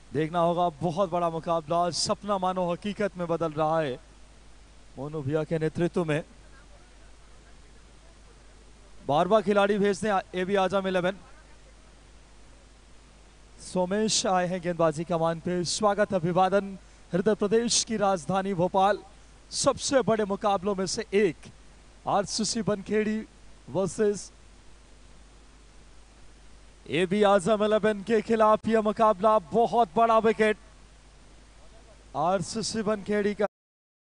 देखना होगा, बहुत बड़ा मुकाबला, सपना मानो हकीकत में बदल रहा है मोनू भैया के नेतृत्व में। बार बार खिलाड़ी भेजते हैं ए बी आजम 11। सोमेश आए हैं गेंदबाजी कमान पे। स्वागत, अभिवादन हृदय प्रदेश की राजधानी भोपाल, सबसे बड़े मुकाबलों में से एक, RCC Bankhedi versus A B Azam 11 के खिलाफ यह मुकाबला। बहुत बड़ा विकेट आरसीसी बनखेड़ी का।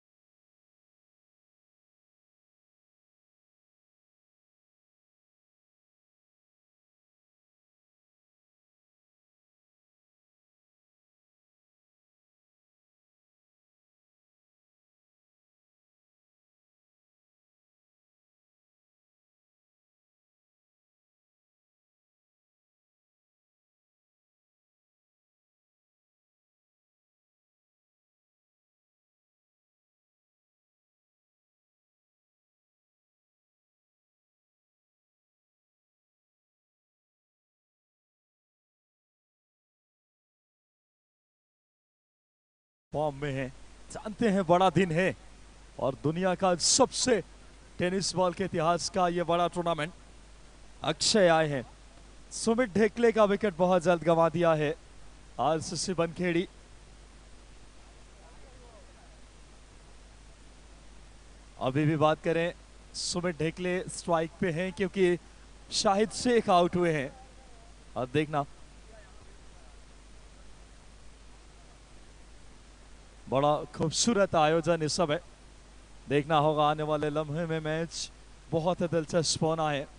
फॉर्म में है, जानते हैं बड़ा दिन है और दुनिया का सबसे टेनिस बॉल के इतिहास का यह बड़ा टूर्नामेंट। अक्षय आए हैं। सुमित ढेकले का विकेट बहुत जल्द गंवा दिया है आरसीसी बनखेड़ी। अभी भी बात करें, सुमित ढेकले स्ट्राइक पे हैं क्योंकि शाहिद शेख आउट हुए हैं। और देखना, बड़ा खूबसूरत आयोजन इस समय। देखना होगा आने वाले लम्हे में मैच बहुत ही दिलचस्प होना है।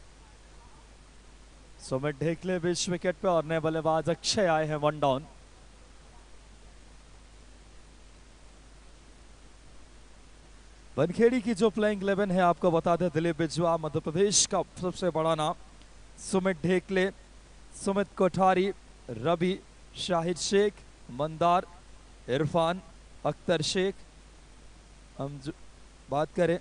सुमित ढेकले बीच विकेट पे और नए बल्लेबाज अक्षय आए हैं 1 डाउन। बनखेड़ी की जो प्लेइंग 11 है आपको बता दें, दिलीप बिजवा मध्य प्रदेश का सबसे बड़ा नाम, सुमित ढेकले, सुमित कोठारी, रवि, शाहिद शेख, मंदार, इरफान, अख्तर शेख। हम बात करें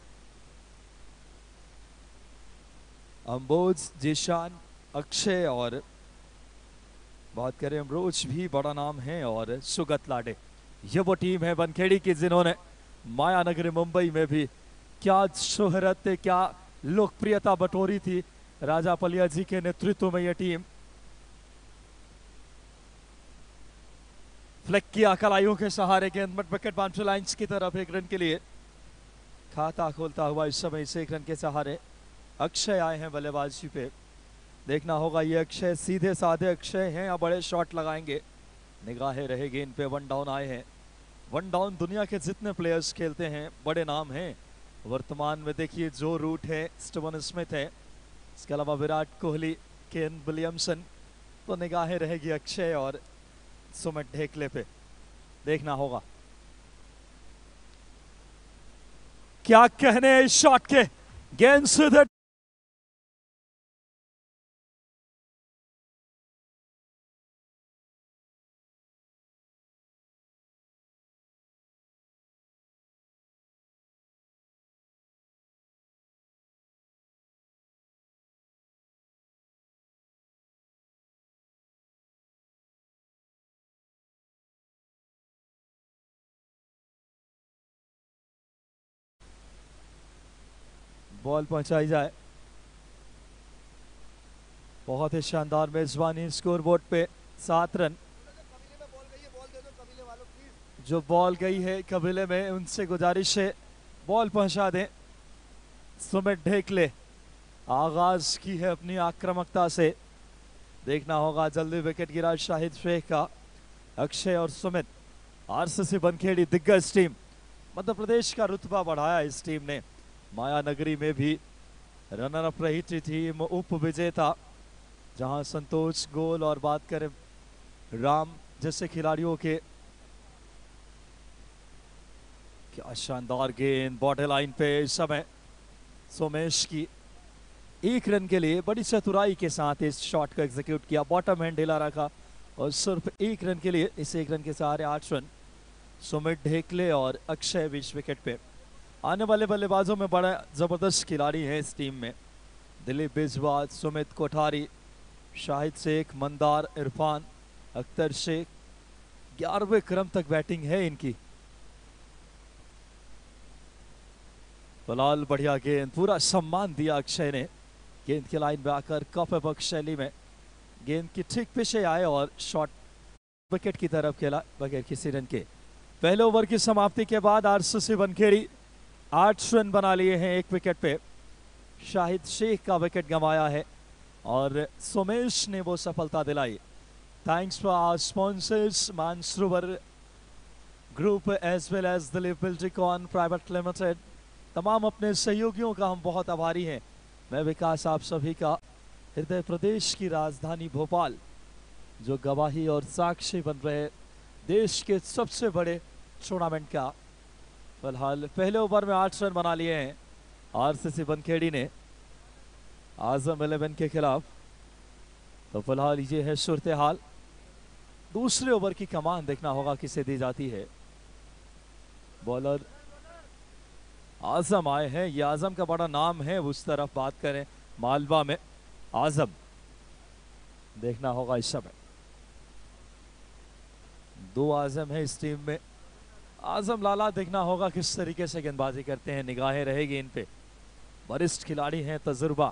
अम्बोज, जीशान, अक्षय और बात करें अमरोज भी बड़ा नाम है, और सुगत लाडे। ये वो टीम है बनखेड़ी की जिन्होंने माया नगरी मुंबई में भी क्या शोहरत, क्या लोकप्रियता बटोरी थी। राजा पलिया जी के नेतृत्व में यह टीम फ्लेक की कलाइयों के सहारे गेंद विकेट बाउंड्री लाइंस की तरफ 1 रन के लिए खाता खोलता हुआ इस समय इसे 1 रन के सहारे अक्षय आए हैं बल्लेबाजी पे। देखना होगा ये अक्षय सीधे साधे अक्षय हैं या बड़े शॉट लगाएंगे, निगाहें रहेगी इन पे। 1 डाउन आए हैं। 1 डाउन दुनिया के जितने प्लेयर्स खेलते हैं बड़े नाम हैं वर्तमान में। देखिए जो रूट है, स्टीवन स्मिथ है, इसके अलावा विराट कोहली, केन विलियमसन, तो निगाहें रहेगी अक्षय और सुमित ढेकले पे। देखना होगा क्या कहने इस शॉट के। गेंद सीधे बॉल पहुंचाई जाए। बहुत ही शानदार मेजबानी, स्कोर बोर्ड पे 7 रन। जो बॉल गई है कबीले में उनसे गुजारिश है बॉल पहुंचा दें। सुमित ढेकले आगाज की है अपनी आक्रामकता से। देखना होगा जल्दी विकेट गिरा शाहिद शेख का। अक्षय और सुमित, आरसीसी बनखेड़ी दिग्गज टीम, मध्य प्रदेश का रुतबा बढ़ाया इस टीम ने। माया नगरी में भी रनर अप रही थी टीम, उप विजेता, जहां संतोष गोल और बात करें राम जैसे खिलाड़ियों के। क्या शानदार गेंद बॉर्डर लाइन पे इस समय सोमेश की। 1 रन के लिए बड़ी चतुराई के साथ इस शॉट को एग्जीक्यूट किया, बॉटम हैंड ढीला रखा और सिर्फ 1 रन के लिए, इस 1 रन के सहारे 8 रन। सुमित ढेकले और अक्षय बीच विकेट पे। आने वाले बल्लेबाजों में बड़ा जबरदस्त खिलाड़ी हैं इस टीम में। दिलीप बिजवा, सुमित कोठारी, शाहिद शेख, मंदार, इरफान, अख्तर शेख, 11वें क्रम तक बैटिंग है इनकी। फिलहाल बढ़िया गेंद, पूरा सम्मान दिया अक्षय ने। गेंद की लाइन में आकर कॉपरबॉक्स शैली में गेंद की ठीक पीछे आए और शॉट विकेट की तरफ खेला बगैर किसी रन के। पहले ओवर की समाप्ति के बाद आरसीसी बनखेड़ी 8 रन बना लिए हैं 1 विकेट पे। शाहिद शेख का विकेट गंवाया है और सोमेश ने वो सफलता दिलाई। Thanks for our sponsors Mansarovar group as well as Dilip Buildcon private limited. तमाम अपने सहयोगियों का हम बहुत आभारी हैं। मैं विकास आप सभी का, हृदय प्रदेश की राजधानी भोपाल जो गवाही और साक्षी बन रहे देश के सबसे बड़े टूर्नामेंट का। फिलहाल पहले ओवर में 8 रन बना लिए हैं आरसीसी बनखेड़ी ने आजम 11 के खिलाफ। तो फिलहाल ये है सूरत हाल। दूसरे ओवर की कमान देखना होगा किसे दी जाती है। बॉलर आजम आए हैं, ये आजम का बड़ा नाम है। उस तरफ बात करें मालवा में, आजम देखना होगा इस समय। 2 आजम है इस टीम में। आजम लाला देखना होगा किस तरीके से गेंदबाजी करते हैं, निगाहें रहेगी इन पे। वरिष्ठ खिलाड़ी हैं, तजुर्बा।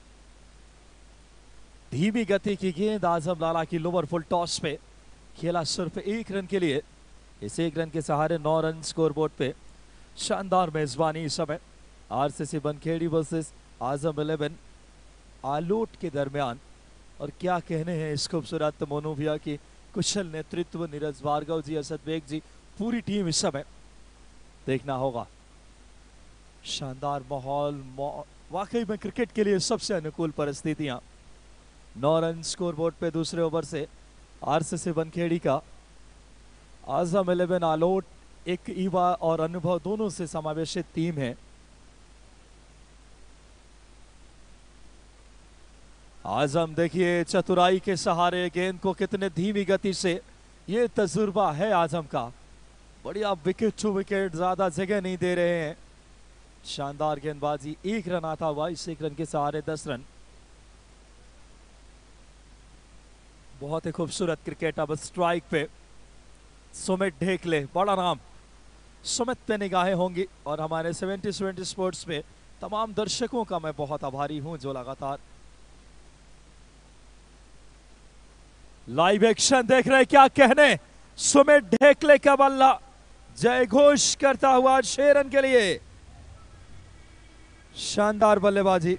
धीमी गति की गेंद आजम लाला की लोअर फुल टॉस पे खेला सिर्फ 1 रन के लिए। इस 1 रन के सहारे 9 रन स्कोरबोर्ड पे। शानदार मेजबानी इस समय आरसीसी बनखेड़ी वर्सेस आजम 11 आलोट के दरमियान। और क्या कहने हैं इस खूबसूरत मोनोविया की कुशल नेतृत्व, नीरज भार्गव जी, असद बेग जी, पूरी टीम इस समय देखना होगा। शानदार माहौल, वाकई में क्रिकेट के लिए सबसे अनुकूल परिस्थितियां। 9 रन स्कोरबोर्ड पे दूसरे ओवर से आरसीसी बनखेड़ी का। आजम 11 आलोट एक ईवा और अनुभव दोनों से समावेशित टीम है। आजम देखिए चतुराई के सहारे गेंद को कितने धीमी गति से, ये तजुर्बा है आजम का। बढ़िया विकेट टू विकेट, ज्यादा जगह नहीं दे रहे हैं। शानदार गेंदबाजी। 1 रन आता हुआ इस 1 रन के सहारे 10 रन। बहुत ही खूबसूरत क्रिकेट। अब स्ट्राइक पे सुमित ढेकले, बड़ा नाम। सुमित पे निगाहें होंगी और हमारे 70-70 स्पोर्ट्स पे तमाम दर्शकों का मैं बहुत आभारी हूं जो लगातार लाइव एक्शन देख रहे। क्या कहने, सुमित ढेकले का बल्ला जय घोष करता हुआ 6 रन के लिए। शानदार बल्लेबाजी।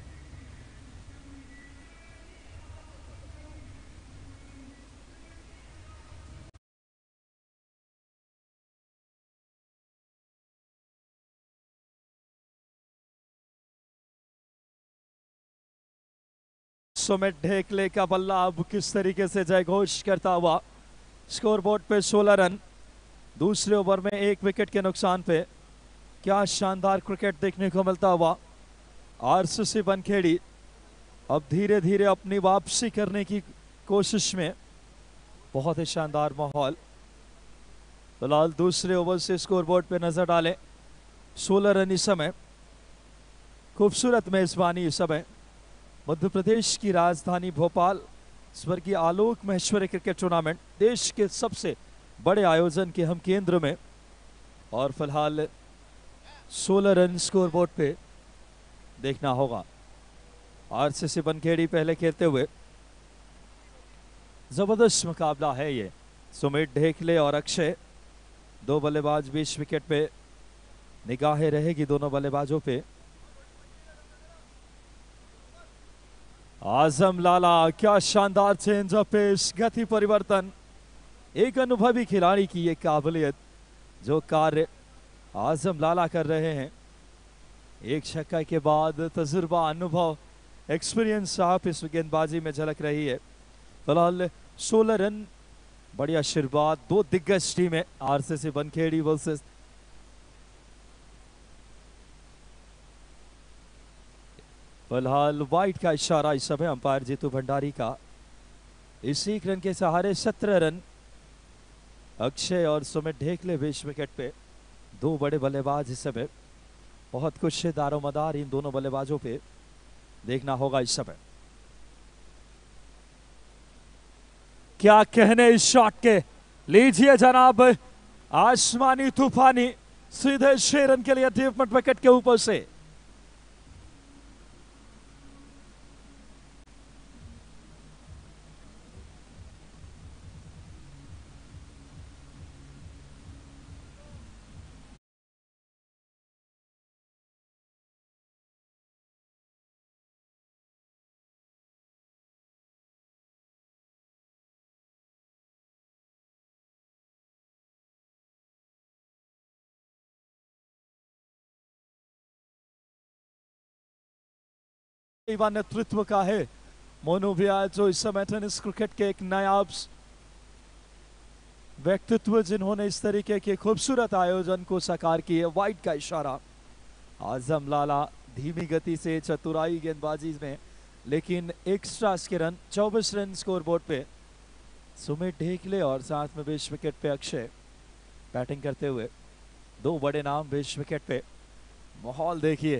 सुमित ढेकले का बल्ला अब किस तरीके से जय घोष करता हुआ। स्कोरबोर्ड पे 16 रन दूसरे ओवर में 1 विकेट के नुकसान पे। क्या शानदार क्रिकेट देखने को मिलता हुआ। आरसीसी बनखेड़ी अब धीरे धीरे अपनी वापसी करने की कोशिश में। बहुत ही शानदार माहौल। फिलहाल दूसरे ओवर से स्कोरबोर्ड पे नजर डालें, 16 रन इस समय। खूबसूरत मेजबानी इस समय मध्य प्रदेश की राजधानी भोपाल, स्वर्गीय आलोक महेश्वरी क्रिकेट टूर्नामेंट, देश के सबसे बड़े आयोजन के हम केंद्र में। और फिलहाल 16 रन स्कोरबोर्ड पे देखना होगा। आरसीसी बनखेड़ी पहले खेलते हुए। जबरदस्त मुकाबला है ये। सुमित ढेकले और अक्षय, 2 बल्लेबाज 20 विकेट पे। निगाहें रहेगी दोनों बल्लेबाजों पे। आजम लाला, क्या शानदार चेंज ऑफ पेस, गति परिवर्तन। एक अनुभवी खिलाड़ी की ये काबिलियत, जो कार्य आजम लाला कर रहे हैं। एक छक्का के बाद तजुर्बा, अनुभव, एक्सपीरियंस आप इस गेंदबाजी में झलक रही है। फिलहाल 16 रन, बढ़िया शुरुआत। 2 दिग्गज टीमें आरसीसी बनखेड़ी वर्सेस फिलहाल वाइट का इशारा इस समय अंपायर जीतू भंडारी का। इस 1 रन के सहारे 17 रन। अक्षय और सुमित ढेकले 20 विकेट पे। 2 बड़े बल्लेबाज इस समय। बहुत कुछ दारोमदार इन दोनों बल्लेबाजों पे देखना होगा इस समय। क्या कहने इस शॉट के, लीजिए जनाब, आसमानी तूफानी सीधे 6 रन के लिए डीप मिड विकेट के ऊपर से। नेतृत्व का है मोनू भैया, जो इस समय टेनिस क्रिकेट के एक नायाब व्यक्तित्व, जिन्होंने इस तरीके के खूबसूरत आयोजन को साकार किया। वाइड का इशारा, आजम लाला धीमी गति से चतुराई गेंदबाजी में, लेकिन एक्स्ट्रा के रन 24 रन स्कोरबोर्ड पे। सुमित ढेकले और साथ में 20 विकेट पे अक्षय बैटिंग करते हुए, दो बड़े नाम 20 विकेट पे। माहौल देखिए,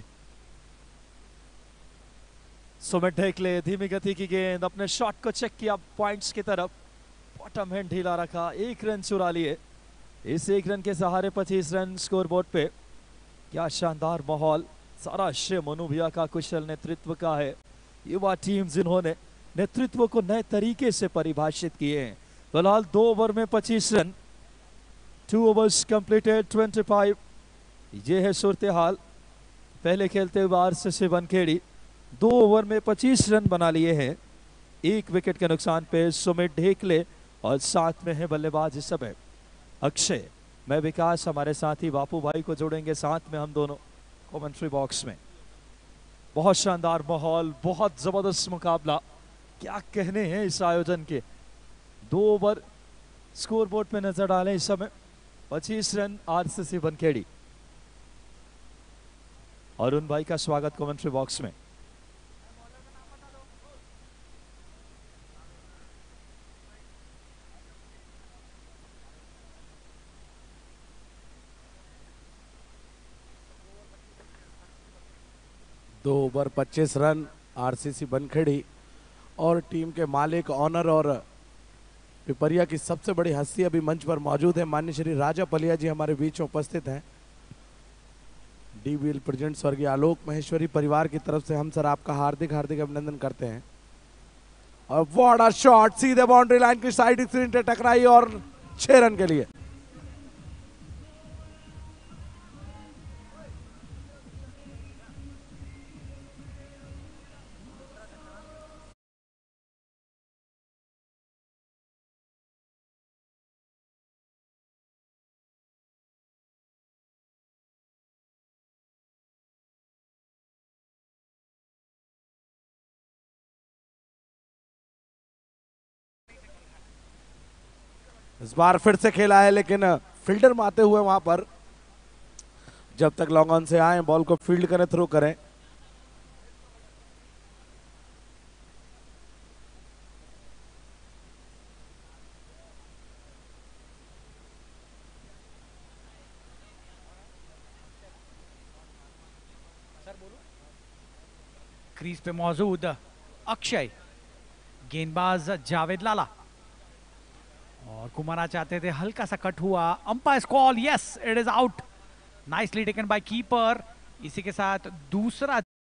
सुमित ढेकले धीमी गति की गेंद, अपने शॉट को चेक किया पॉइंट्स की तरफ, बॉटम हैंड ढीला रखा, 1 रन चुरा लिए। इस 1 रन के सहारे 25 रन स्कोरबोर्ड पे। क्या शानदार माहौल, सारा श्रेय मोनू भैया का कुशल नेतृत्व का है। युवा टीम जिन्होंने नेतृत्व को नए तरीके से परिभाषित किए हैं। फिलहाल 2 ओवर में 25 रन, 2 ओवर्स कंप्लीटेड 25। ये है सूरत हाल। पहले खेलते हुए आरसीसी वानखेड़ी 2 ओवर में 25 रन बना लिए हैं, 1 विकेट के नुकसान पे। सुमित ढेकले और साथ में है बल्लेबाज इस समय अक्षय। मैं विकास, हमारे साथी बापू भाई को जोड़ेंगे साथ में हम दोनों कमेंट्री बॉक्स में। बहुत शानदार माहौल, बहुत जबरदस्त मुकाबला, क्या कहने हैं इस आयोजन के। 2 ओवर स्कोरबोर्ड पे नजर डालें इस समय, 25 रन आरसीसी वानखेड़ी। अरुण भाई का स्वागत कमेंट्री बॉक्स में। दो ओवर 25 रन आरसीसी वानखेड़ी, और टीम के मालिक, ऑनर और पिपरिया की सबसे बड़ी हस्ती अभी मंच पर मौजूद है। माननीय श्री राजा पलिया जी हमारे बीच में उपस्थित हैं। डीवीएल प्रेसिडेंट स्वर्गीय आलोक महेश्वरी परिवार की तरफ से हम सर आपका हार्दिक हार्दिक अभिनंदन करते हैं। और व्हाट अ शॉट, सीधे बाउंड्री लाइन की साइड स्क्रीन पे टकराई और 6 रन के लिए। इस बार फिर से खेला है, लेकिन फील्डर मारते हुए वहां पर। जब तक लॉन्ग ऑन से आए बॉल को फील्ड करें, थ्रो करें। क्रीज पे मौजूद अक्षय, गेंदबाज जावेद लाला, और कुमारा चाहते थे, हल्का सा कट हुआ। Umpire call, yes it is out, nicely taken by keeper. इसी के साथ दूसरा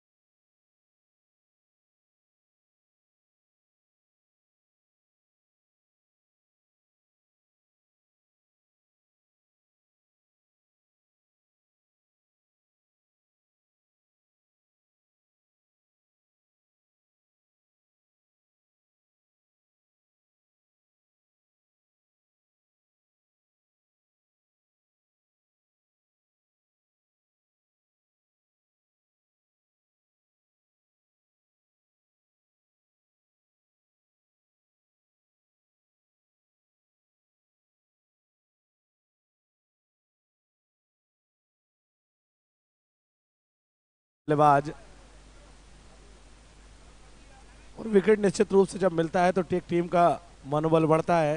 बल्लेबाज, और विकेट निश्चित रूप से जब मिलता है तो टीम का मनोबल बढ़ता है।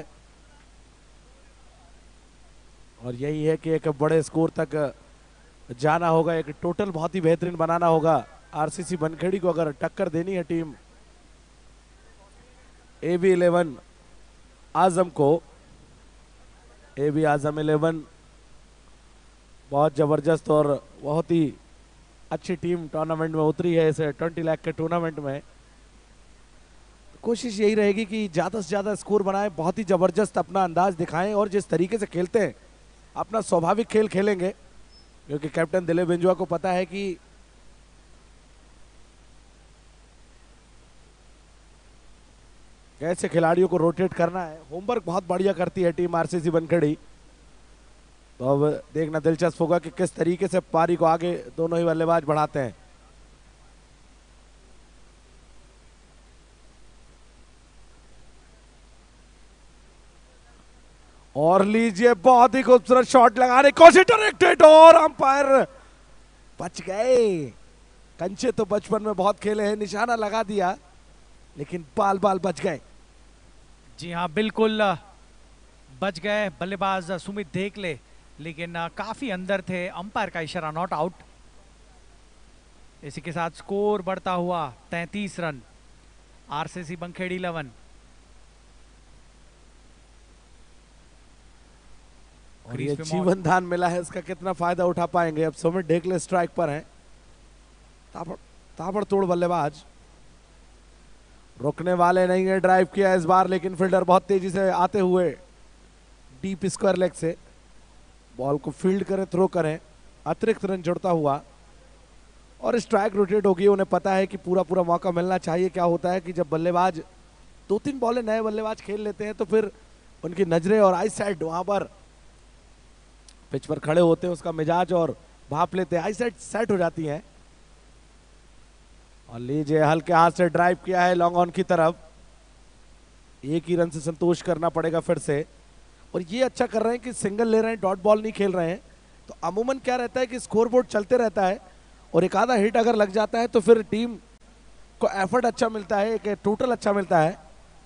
और यही है कि एक बड़े स्कोर तक जाना होगा, एक टोटल बहुत ही बेहतरीन बनाना होगा आरसीसी वानखेड़ी को अगर टक्कर देनी है टीम AB11 आजम को। AB आजम 11 बहुत जबरदस्त और बहुत ही अच्छी टीम टूर्नामेंट में उतरी है इस 20 लाख के टूर्नामेंट में। कोशिश यही रहेगी कि ज्यादा से ज्यादा स्कोर बनाएं, बहुत ही जबरदस्त अपना अंदाज दिखाएं और जिस तरीके से खेलते हैं अपना स्वाभाविक खेल खेलेंगे, क्योंकि कैप्टन दिलीप बिंजुआ को पता है कि कैसे खिलाड़ियों को रोटेट करना है। होमवर्क बहुत बढ़िया करती है टीम आरसीसी बनखड़ी। तो अब देखना दिलचस्प होगा कि किस तरीके से पारी को आगे दोनों ही बल्लेबाज बढ़ाते हैं। और लीजिए बहुत ही खूबसूरत शॉट लगाने की कोशिश, डायरेक्टेड और अंपायर बच गए। कंचे तो बचपन में बहुत खेले हैं, निशाना लगा दिया लेकिन बाल बाल बच गए। जी हाँ, बिल्कुल बच गए बल्लेबाज सुमित देखले, लेकिन काफी अंदर थे। अंपायर का इशारा नॉट आउट। इसी के साथ स्कोर बढ़ता हुआ 33 रन, आरसीसी बनखेड़ी 11। और ये जीवन दान मिला है, इसका कितना फायदा उठा पाएंगे। अब सुमित ढेकले स्ट्राइक पर हैं। ताबड़तोड़ बल्लेबाज, रुकने वाले नहीं है। ड्राइव किया इस बार, लेकिन फील्डर बहुत तेजी से आते हुए डीप स्क्वायर लेग से बॉल को फील्ड करें, थ्रो करें, अतिरिक्त रन जुड़ता हुआ और स्ट्राइक रोटेट होगी। उन्हें पता है कि पूरा पूरा मौका मिलना चाहिए। क्या होता है कि जब बल्लेबाज 2-3 बॉलें नए बल्लेबाज खेल लेते हैं तो फिर उनकी नजरें और आई साइड वहां पर पिच पर खड़े होते हैं, उसका मिजाज और भाप लेते हैं, आई साइड सेट हो जाती है। और लीजिए हल्के हाथ से ड्राइव किया है लॉन्ग ऑन की तरफ। एक ही रन से संतोष करना पड़ेगा फिर से। और ये अच्छा कर रहे हैं कि सिंगल ले रहे हैं, डॉट बॉल नहीं खेल रहे हैं। तो अमूमन क्या रहता है कि स्कोरबोर्ड चलते रहता है और एक आधा हिट अगर लग जाता है तो फिर टीम को एफर्ट अच्छा मिलता है, एक टोटल अच्छा मिलता है।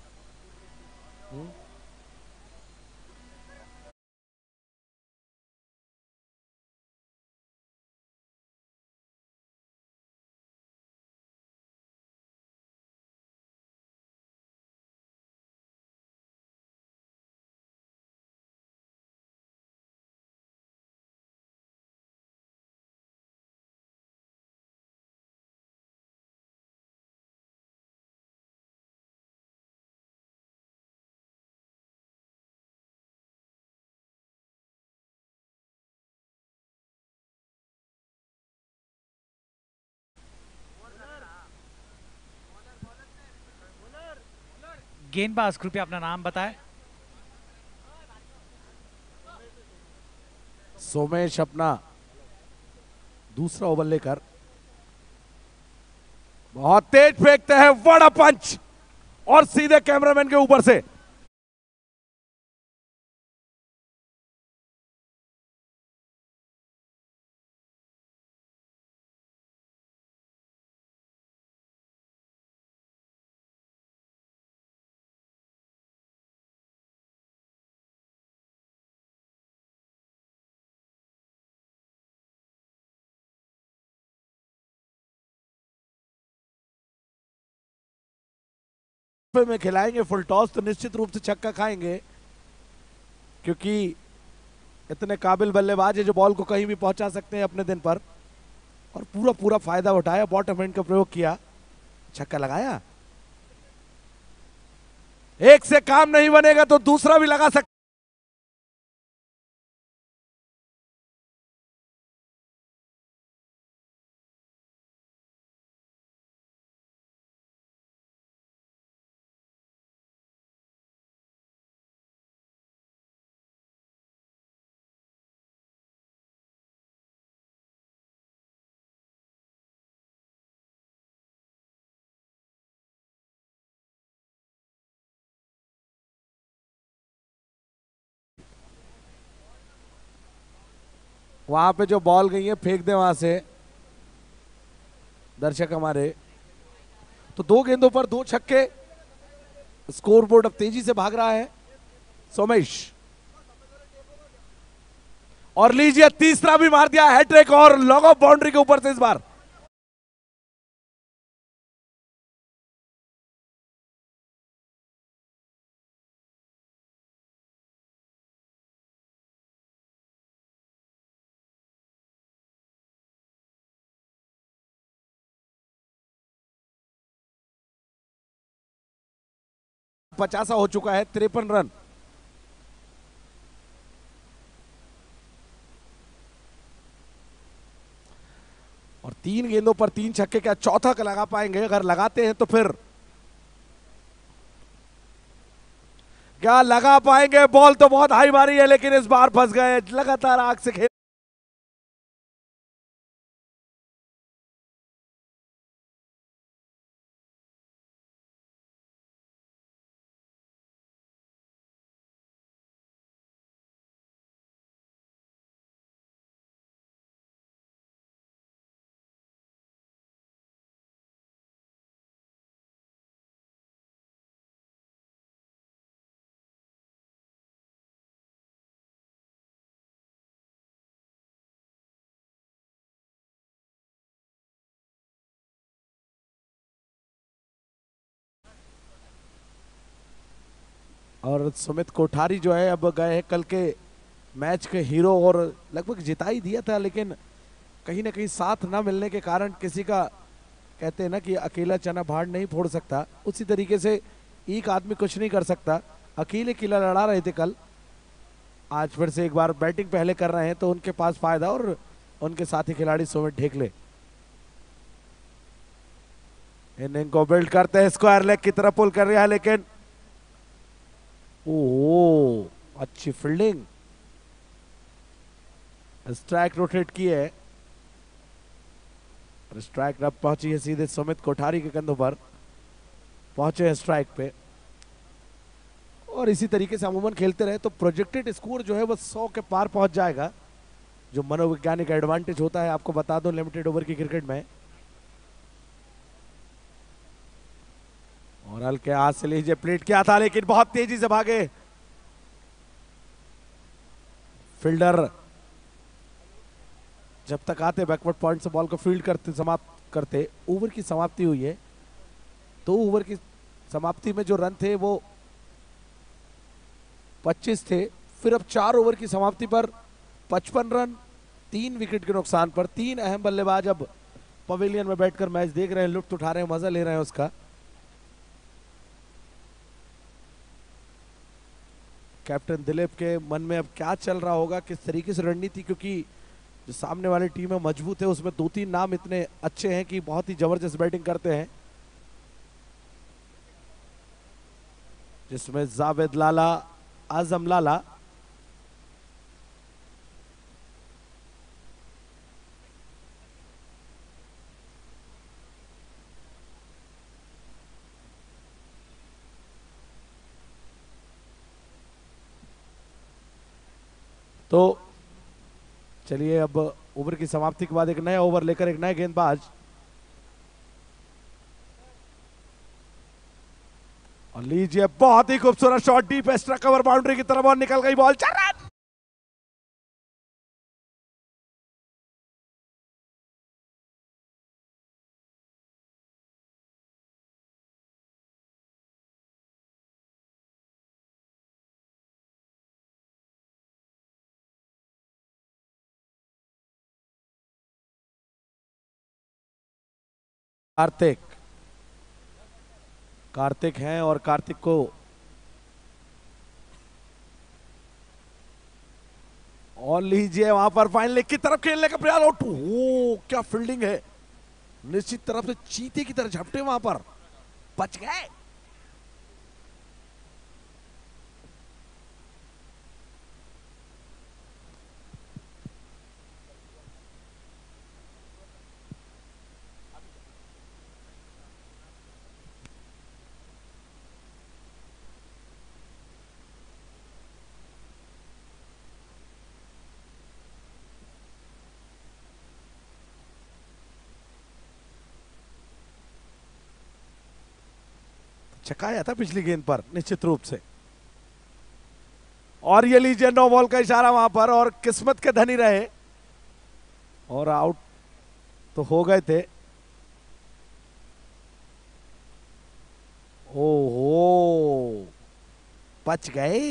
गेंदबाज कृपया अपना नाम बताएं। सोमेश अपना दूसरा ओवर लेकर बहुत तेज फेंकते हैं, बड़ा पंच और सीधे कैमरामैन के ऊपर से। में खिलाएंगे फुल टॉस तो निश्चित रूप से छक्का खाएंगे, क्योंकि इतने काबिल बल्लेबाज है जो बॉल को कहीं भी पहुंचा सकते हैं अपने दिन पर। और पूरा पूरा फायदा उठाया, बॉटम एंड का प्रयोग किया, छक्का लगाया। एक से काम नहीं बनेगा तो दूसरा भी लगा सकते। वहां पे जो बॉल गई है फेंक दे वहां से दर्शक हमारे। तो 2 गेंदों पर 2 छक्के, स्कोरबोर्ड अब तेजी से भाग रहा है सोमेश। और लीजिए तीसरा भी मार दिया, हैट्रिक और लॉन्ग ऑफ बाउंड्री के ऊपर से इस बार। 50 हो चुका है, 53 रन। और 3 गेंदों पर 3 छक्के, क्या चौथा का लगा पाएंगे? अगर लगाते हैं तो फिर क्या लगा पाएंगे? बॉल तो बहुत हाई मारी है लेकिन इस बार फंस गए। लगातार आग से खेल और सुमित कोठारी जो है अब गए हैं कल के मैच के हीरो, और लगभग जिता ही दिया था, लेकिन कहीं ना कहीं साथ ना मिलने के कारण किसी का, कहते हैं ना कि अकेला चना भाड़ नहीं फोड़ सकता, उसी तरीके से एक आदमी कुछ नहीं कर सकता। अकेले किला लड़ा रहे थे कल, आज फिर से एक बार बैटिंग पहले कर रहे हैं तो उनके पास फायदा, और उनके साथी खिलाड़ी सुमित ढेकले इनिंग को बिल्ड करते हैं, स्क्वायर लेग की तरफ पुल कर रहा है, लेकिन ओह अच्छी फील्डिंग, स्ट्राइक रोटेट की है, स्ट्राइक अब पहुंची है सीधे सुमित कोठारी के कंधों पर, पहुंचे हैं स्ट्राइक पे। और इसी तरीके से अमूमन खेलते रहे तो प्रोजेक्टेड स्कोर जो है वो 100 के पार पहुंच जाएगा, जो मनोवैज्ञानिक एडवांटेज होता है, आपको बता दो लिमिटेड ओवर की क्रिकेट में। और हल्के हाथ से लीजिए, प्लेट किया था लेकिन बहुत तेजी से भागे फील्डर। जब तक आते बैकवर्ड पॉइंट से बॉल को फील्ड करते, समाप्त करते, ओवर की समाप्ति हुई है। 2 ओवर की समाप्ति में जो रन थे वो 25 थे, फिर अब 4 ओवर की समाप्ति पर 55 रन, 3 विकेट के नुकसान पर। 3 अहम बल्लेबाज अब पवेलियन में बैठकर मैच देख रहे हैं, लुत्फ उठा रहे हैं, मजा ले रहे हैं उसका। कैप्टन दिलीप के मन में अब क्या चल रहा होगा, किस तरीके से रणनीति, क्योंकि जो सामने वाली टीम है मजबूत है, उसमें 2-3 नाम इतने अच्छे हैं कि बहुत ही जबरदस्त बैटिंग करते हैं, जिसमें जावेद लाला, आजम लाला, तो चलिए अब ओवर की समाप्ति के बाद एक नया ओवर लेकर एक नए गेंदबाज, और लीजिए बहुत ही खूबसूरत shot, deep extra cover boundary की तरफ और निकल गई बॉल, 4 रन। कार्तिक हैं और कार्तिक को और लीजिए वहां पर फाइनल लेग की तरफ खेलने का प्रयास, आउट। ओ क्या फील्डिंग है, निश्चित तरफ से चीते की तरह झपटे, वहां पर बच गए। चकाया था पिछली गेंद पर निश्चित रूप से, और ये लीजिए नो बॉल का इशारा वहां पर, और किस्मत के धनी रहे और आउट तो हो गए थे। ओहो बच गए,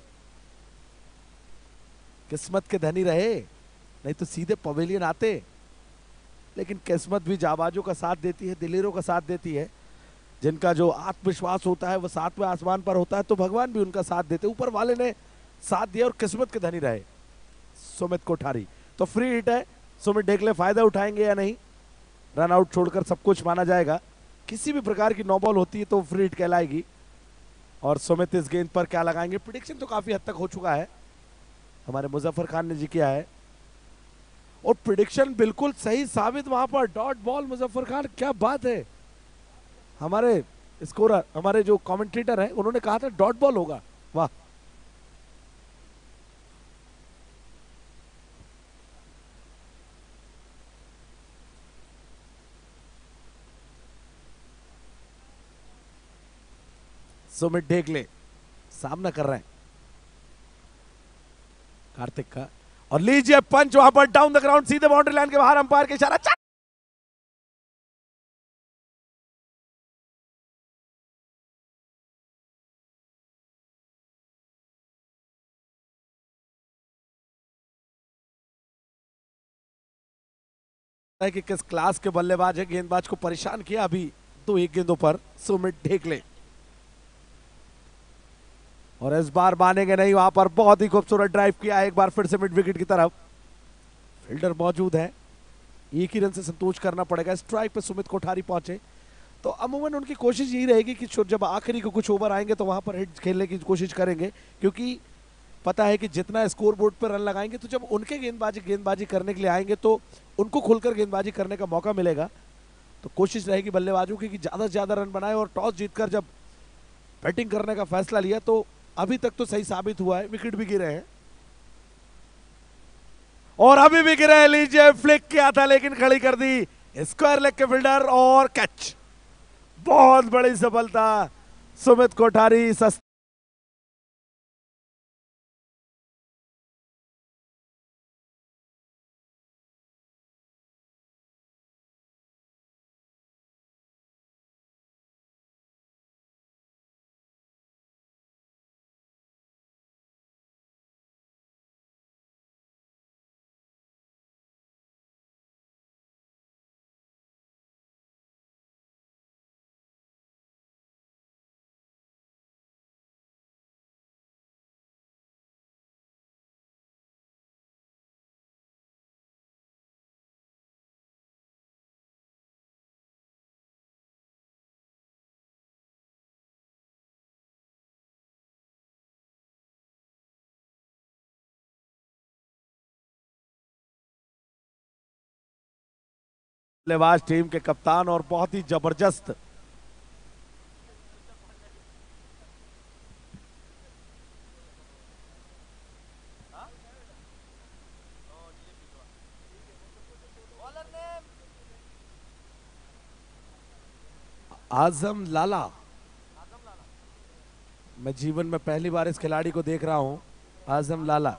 किस्मत के धनी रहे, नहीं तो सीधे पवेलियन आते, लेकिन किस्मत भी जाबाजों का साथ देती है, दिलेरों का साथ देती है। जिनका जो आत्मविश्वास होता है वो सातवें आसमान पर होता है, तो भगवान भी उनका साथ देते, ऊपर वाले ने साथ दिया और किस्मत के धनी रहे सुमित कोठारी। तो फ्री हिट है, सुमित ढेकले फायदा उठाएंगे या नहीं, रन आउट छोड़कर सब कुछ माना जाएगा। किसी भी प्रकार की नो बॉल होती है तो फ्री हिट कहलाएगी। और सुमित इस गेंद पर क्या लगाएंगे, प्रिडिक्शन तो काफी हद तक हो चुका है, हमारे मुजफ्फर खान ने जी किया है और प्रिडिक्शन बिल्कुल सही साबित। वहां पर डॉट बॉल मुजफ्फर खान, क्या बात है। हमारे स्कोरर, हमारे जो कमेंटेटर है, उन्होंने कहा था डॉट बॉल होगा, वाह। सुमित ढेकले सामना कर रहे हैं कार्तिक का, और लीजिए पंच वहां पर डाउन द ग्राउंड, सीधे बाउंड्री लाइन के बाहर, अंपायर के इशारा। कि किस क्लास के बल्लेबाज है, गेंदबाज को परेशान किया अभी तो एक गेंदों पर सुमित ढेकले। और इस बार मानेंगे नहीं, वहां पर बहुत ही खूबसूरत ड्राइव किया है, एक बार फिर से मिड विकेट की तरफ, फील्डर मौजूद है, एक ही रन से संतोष करना पड़ेगा। स्ट्राइक पे सुमित कोठारी पहुंचे तो अमूमन उनकी कोशिश यही रहेगी कि जब आखिरी को कुछ ओवर आएंगे तो वहां पर हिट खेलने की कोशिश करेंगे, क्योंकि पता है कि जितना स्कोर बोर्ड पर रन लगाएंगे तो जब उनके गेंदबाजी करने के लिए आएंगे तो उनको खुलकर गेंदबाजी करने का मौका मिलेगा। तो कोशिश रहेगी बल्लेबाजों की कि ज्यादा से ज्यादा रन बनाए, और टॉस जीतकर जब बैटिंग करने का फैसला लिया तो अभी तक तो सही साबित हुआ है, विकेट भी गिरे हैं और अभी भी गिरे हैं। लीजिए फ्लिक किया था लेकिन खड़ी कर दी स्क्वायर लेग के फील्डर, और कैच, बहुत बड़ी सफलता सुमित कोठारी। बल्लेबाज टीम के कप्तान और बहुत ही जबरदस्त आजम लाला, मैं जीवन में पहली बार इस खिलाड़ी को देख रहा हूं, आजम लाला।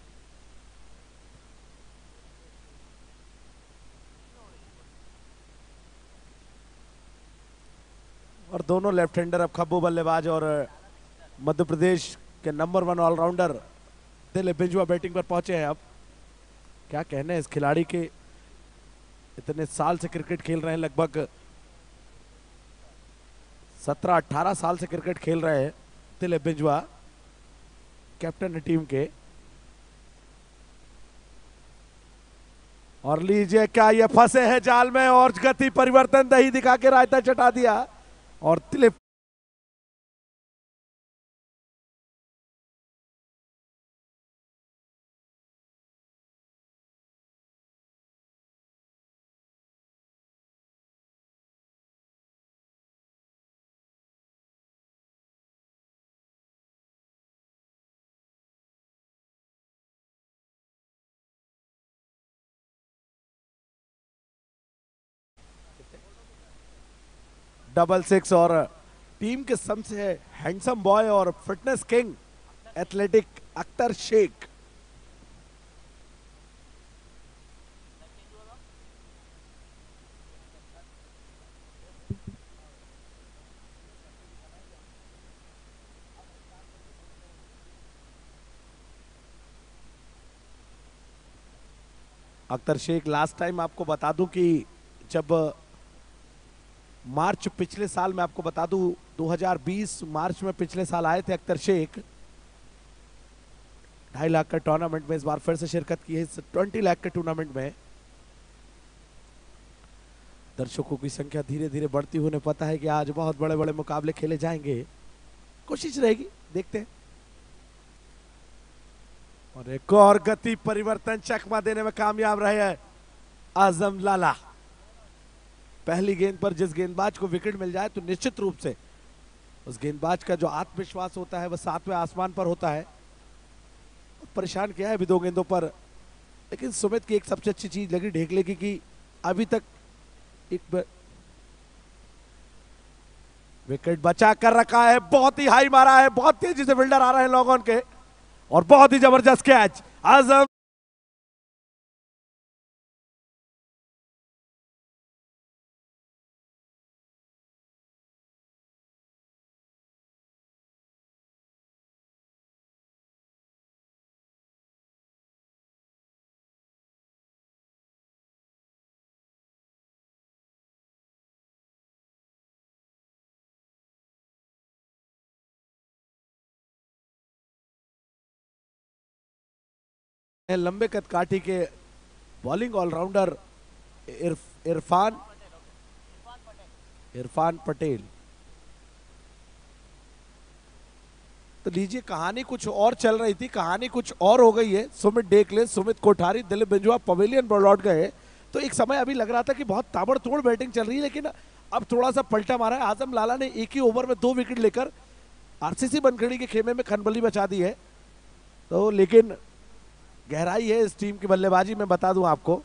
और दोनों लेफ्ट हैंडर अब खब्बू बल्लेबाज और मध्य प्रदेश के number 1 allrounder Dilip Binjua batting पर पहुंचे हैं। अब क्या कहने हैं इस खिलाड़ी के, इतने साल से क्रिकेट खेल रहे हैं, लगभग 17-18 साल से क्रिकेट खेल रहे हैं दिलीप बिंजुआ, कैप्टन है टीम के। और लीजिए क्या ये फंसे हैं जाल में, और गति परिवर्तन दही दिखा के रायता चटा दिया, और दिलीप डबल सिक्स, और टीम के सबसे हैंडसम बॉय और fitness king athletic Akhtar Shaikh. Akhtar Shaikh, last time आपको बता दूं कि जब मार्च पिछले साल मैं आपको बता दूं 2020 मार्च में पिछले साल आए थे अख्तर शेख, 2.5 लाख का टूर्नामेंट में इस बार फिर से शिरकत की है इस 20 लाख के टूर्नामेंट में। दर्शकों की संख्या धीरे धीरे बढ़ती हुई, उन्हें पता है कि आज बहुत बड़े बड़े मुकाबले खेले जाएंगे, कोशिश रहेगी, देखते हैं। और एक और गति परिवर्तन चकमा देने में कामयाब रहे हैं आजम लाला। पहली गेंद पर जिस गेंदबाज को विकेट मिल जाए तो निश्चित रूप से उस गेंदबाज का जो आत्मविश्वास होता है वह 7वें आसमान पर होता है। परेशान किया है अभी 2 गेंदों पर, लेकिन सुमित की एक सबसे अच्छी चीज लगी ढेकले की कि अभी तक एक विकेट बचा कर रखा है। बहुत ही हाई मारा है, बहुत तेजी से फील्डर आ रहे हैं लॉग ऑन के, और बहुत ही जबरदस्त कैच आजम। लंबे कद काठी के बॉलिंग ऑलराउंडर इरफान पटेल। तो लीजिए, कहानी कुछ और चल रही थी, कहानी कुछ और हो गई है। सुमित डेकले, सुमित कोठारी, दिलीप बिंजुआ पवेलियन लौट गए। तो एक समय अभी लग रहा था कि बहुत ताबड़तोड़ बैटिंग चल रही है, लेकिन अब थोड़ा सा पलटा मारा है। आजम लाला ने एक ही ओवर में 2 विकेट लेकर आरसीसी बनखड़ी के खेमे में खनबली बचा दी है। तो लेकिन गहराई है इस टीम की बल्लेबाजी में, बता दूं आपको।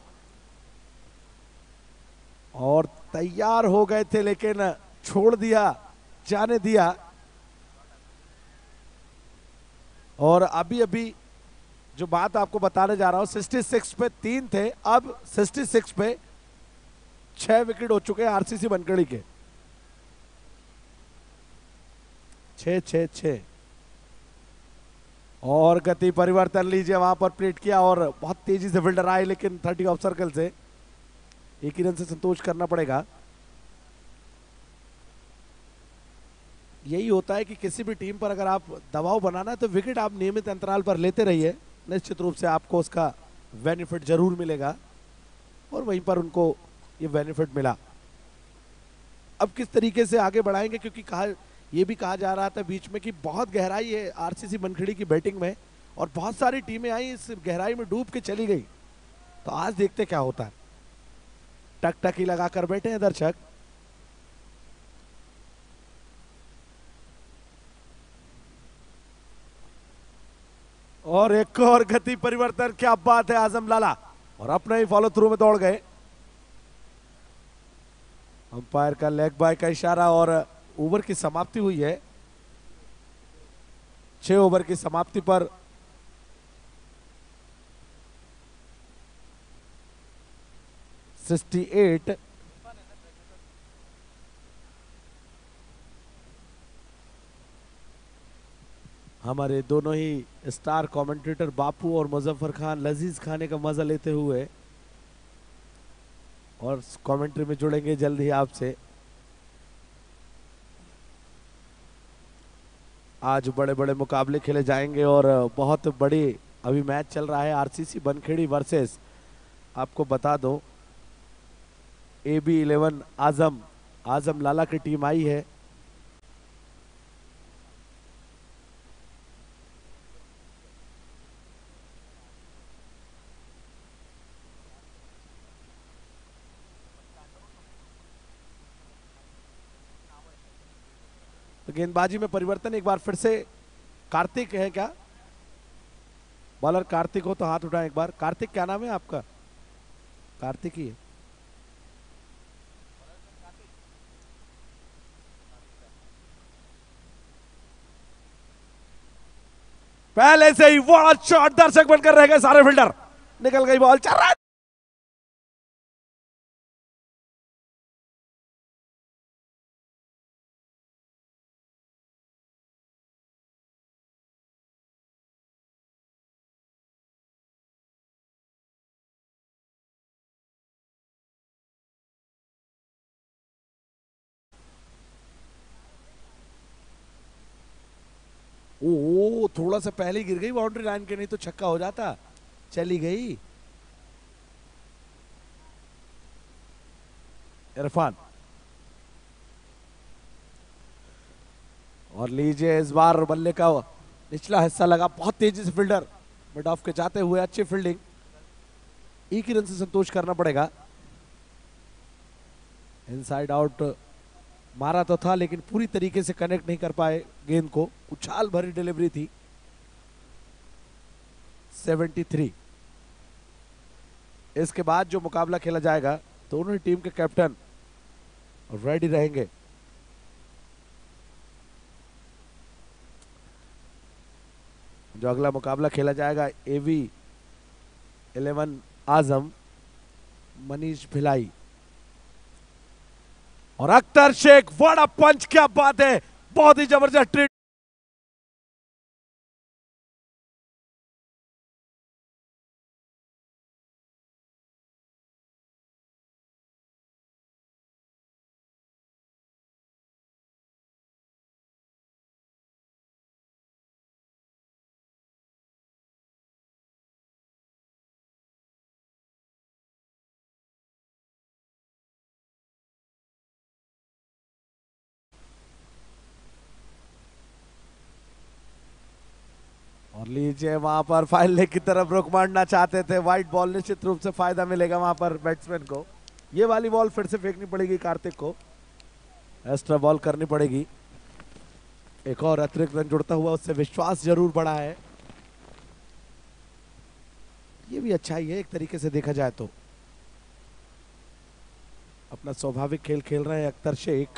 और तैयार हो गए थे लेकिन छोड़ दिया, जाने दिया। और अभी अभी जो बात आपको बताने जा रहा हूं, 66 पे 3 थे, अब 66 पे 6 विकेट हो चुके हैं आरसीसी बनखड़ी के। 6-6-6 और गति परिवर्तन लीजिए, वहां पर प्लेट किया और बहुत तेजी से फील्डर आए, लेकिन 30 ऑफ सर्कल से एक ही रन से संतोष करना पड़ेगा। यही होता है कि किसी भी टीम पर अगर आप दबाव बनाना है तो विकेट आप नियमित अंतराल पर लेते रहिए, निश्चित रूप से आपको उसका बेनिफिट जरूर मिलेगा। और वहीं पर उनको ये बेनिफिट मिला। अब किस तरीके से आगे बढ़ाएंगे, क्योंकि ये भी कहा जा रहा था बीच में कि बहुत गहराई है आरसीसी बनखड़ी की बैटिंग में, और बहुत सारी टीमें आई इस गहराई में डूब के चली गई। तो आज देखते क्या होता है। टक टक ही लगाकर बैठे हैं दर्शक। और एक और गति परिवर्तन, क्या बात है आजम लाला, और अपने ही फॉलो थ्रू में दौड़ गए। अंपायर का लेग बाय का इशारा, और ओवर की समाप्ति हुई है। 6 ओवर की समाप्ति पर (68) हमारे दोनों ही स्टार कमेंटेटर बापू और मुजफ्फर खान लजीज खाने का मजा लेते हुए, और कमेंट्री में जुड़ेंगे जल्द ही आपसे। आज बड़े बड़े मुकाबले खेले जाएंगे और बहुत बड़ी अभी मैच चल रहा है आरसीसी बनखेड़ी वर्सेस, आपको बता दो, AB11 आजम लाला की टीम आई है। तो गेंदबाजी में परिवर्तन एक बार फिर से। कार्तिक है क्या? बॉलर कार्तिक हो तो हाथ उठाएं एक बार। कार्तिक, क्या नाम है आपका? कार्तिक ही है। पहले से ही बड़ा शॉट, दर्शक बनकर रह गए सारे फील्डर, निकल गई बॉल, चल रहा है। ओ थोड़ा सा पहले ही गिर गई बाउंड्री लाइन के, नहीं तो छक्का हो जाता। चली गई। इरफान, और लीजिए इस बार बल्ले का निचला हिस्सा लगा, बहुत तेजी से फील्डर मिड ऑफ के जाते हुए, अच्छी फील्डिंग। एक ही रन से संतोष करना पड़ेगा। इनसाइड आउट मारा तो था लेकिन पूरी तरीके से कनेक्ट नहीं कर पाए गेंद को, उछाल भरी डिलीवरी थी। 73। इसके बाद जो मुकाबला खेला जाएगा दोनों ही टीम के कैप्टन रेडी रहेंगे। जो अगला मुकाबला खेला जाएगा एवी 11 आजम, मनीष भिलाई और अख्तर शेख। बड़ा पंच, क्या बात है, बहुत ही जबरदस्त ट्रीट। और लीजिए वहां पर फाइल लेग की तरफ रुख मारना चाहते थे, व्हाइट बॉल, निश्चित रूप से फायदा मिलेगा वहां पर बैट्समैन को। ये वाली बॉल फिर से फेंकनी पड़ेगी कार्तिक को, एक्स्ट्रा बॉल करनी पड़ेगी। एक और अतिरिक्त रन जुड़ता हुआ उससे विश्वास जरूर बढ़ा है। ये भी अच्छा ही है एक तरीके से देखा जाए तो। अपना स्वाभाविक खेल खेल रहे हैं अख्तर शेख।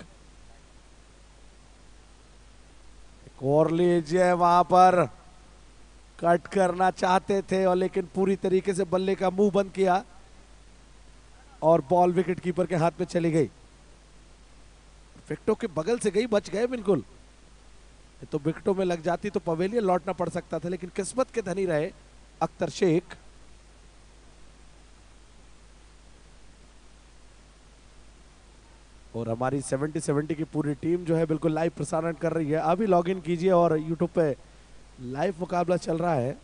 एक और लीजिए, वहां पर कट करना चाहते थे और लेकिन पूरी तरीके से बल्ले का मुंह बंद किया और बॉल विकेट कीपर के हाथ में चली गई। विकेटों के बगल से गई, बच गए बिल्कुल। तो विकेटों में लग जाती तो पवेलियन लौटना पड़ सकता था, लेकिन किस्मत के धनी रहे अख्तर शेख। और हमारी 70-70 की पूरी टीम जो है बिल्कुल लाइव प्रसारण कर रही है। अभी लॉग इन कीजिए और यूट्यूब पे लाइव मुकाबला चल रहा है।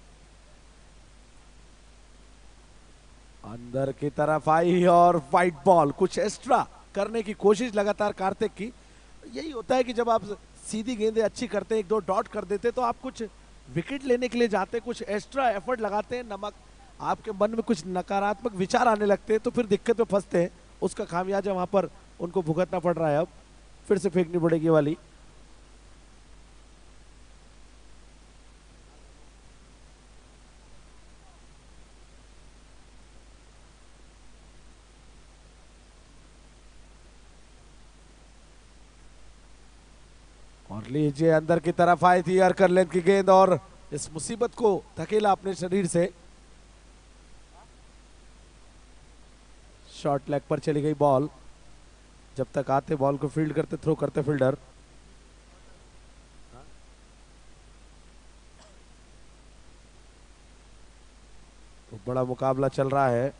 अंदर की तरफ आई और व्हाइट बॉल, कुछ एक्स्ट्रा करने की कोशिश लगातार कार्तिक की। यही होता है कि जब आप सीधी गेंदें अच्छी करते हैं, एक दो डॉट कर देते, तो आप कुछ विकेट लेने के लिए जाते, कुछ एक्स्ट्रा एफर्ट लगाते हैं, नमक आपके मन में कुछ नकारात्मक विचार आने लगते हैं तो फिर दिक्कत में फंसते हैं। उसका खामियाजा वहां पर उनको भुगतना पड़ रहा है। अब फिर से फेंकनी पड़ेगी वाली। और लीजिए अंदर की तरफ आई थी यार्कर लेंथ की गेंद और इस मुसीबत को धकेला अपने शरीर से। शॉर्ट लेग पर चली गई बॉल। जब तक आते बॉल को फील्ड करते, थ्रो करते फील्डर। तो बड़ा मुकाबला चल रहा है।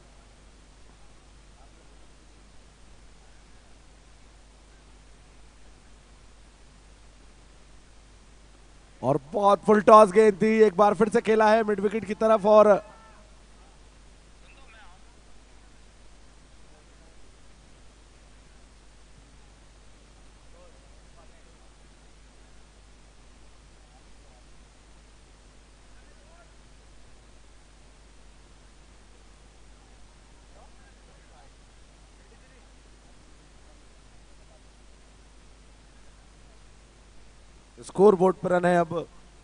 और बहुत फुल टॉस गेंद थी, एक बार फिर से खेला है मिड विकेट की तरफ और स्कोर बोर्ड पर रन है अब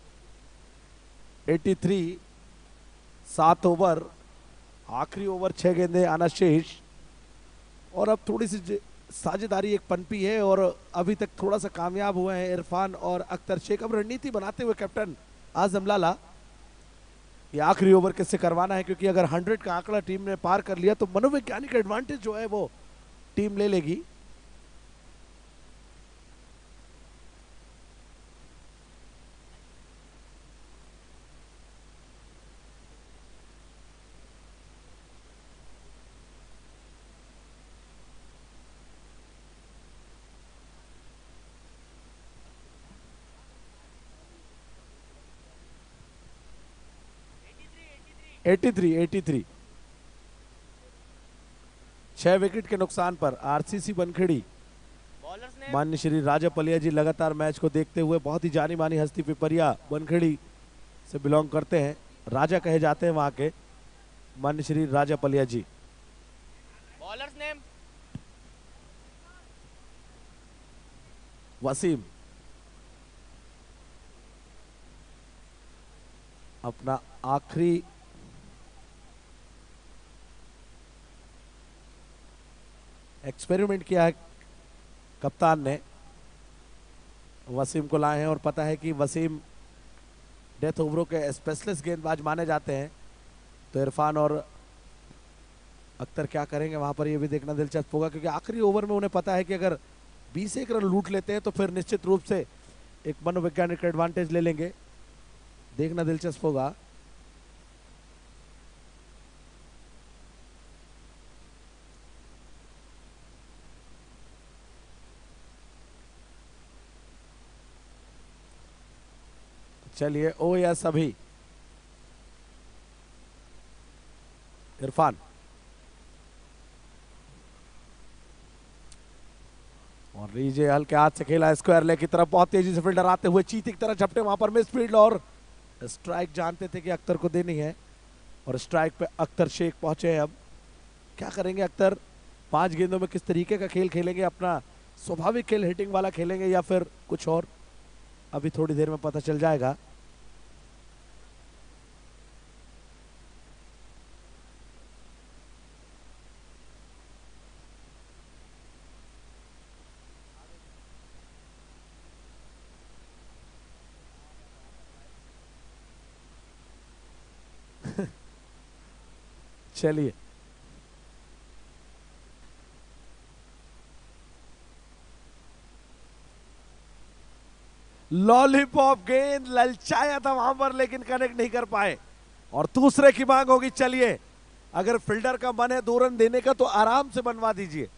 83। 7 ओवर, आखिरी ओवर 6 गेंदे आना शेष। और अब थोड़ी सी साझेदारी एक पनपी है और अभी तक थोड़ा सा कामयाब हुए हैं इरफान और अख्तर शेख। अब रणनीति बनाते हुए कैप्टन आजम लाला, ये आखिरी ओवर किससे करवाना है, क्योंकि अगर 100 का आंकड़ा टीम ने पार कर लिया तो मनोवैज्ञानिक एडवांटेज जो है वो टीम ले लेगी। 83 6 विकेट के नुकसान पर आरसीसी बनखेड़ी। मान्य श्री राजा पलिया जी लगातार मैच को देखते हुए, बहुत ही जानी मानी हस्ती पिपरिया बनखेड़ी से बिलोंग करते हैं, राजा कहे जाते हैं वहां के मान्य श्री राजा पलिया जी। बॉलर्स नेम वसीम अपना आखिरी एक्सपेरिमेंट किया है कप्तान ने, वसीम को लाए हैं और पता है कि वसीम डेथ ओवरों के स्पेशलिस्ट गेंदबाज माने जाते हैं। तो इरफान और अख्तर क्या करेंगे वहां पर, यह भी देखना दिलचस्प होगा, क्योंकि आखिरी ओवर में उन्हें पता है कि अगर 20 रन लूट लेते हैं तो फिर निश्चित रूप से एक मनोवैज्ञानिक एडवांटेज ले लेंगे। देखना दिलचस्प होगा। चलिए ओ या सभी, इरफान और लीजिए हल्के हाथ से खेला स्क्वायर लेग की तरफ, बहुत तेजी से फील्डर आते हुए चीती की तरह झपटे, वहां पर मिस फील्ड और स्ट्राइक जानते थे कि अख्तर को देनी है और स्ट्राइक पे अख्तर शेख पहुंचे हैं। अब क्या करेंगे अख्तर, 5 गेंदों में किस तरीके का खेल खेलेंगे, अपना स्वाभाविक खेल हिटिंग वाला खेलेंगे या फिर कुछ और, अभी थोड़ी देर में पता चल जाएगा। चलिए लॉलीपॉप गेंद ललचाया था वहां पर लेकिन कनेक्ट नहीं कर पाए और दूसरे की मांग होगी। चलिए अगर फील्डर का मन है 2 रन देने का तो आराम से बनवा दीजिए।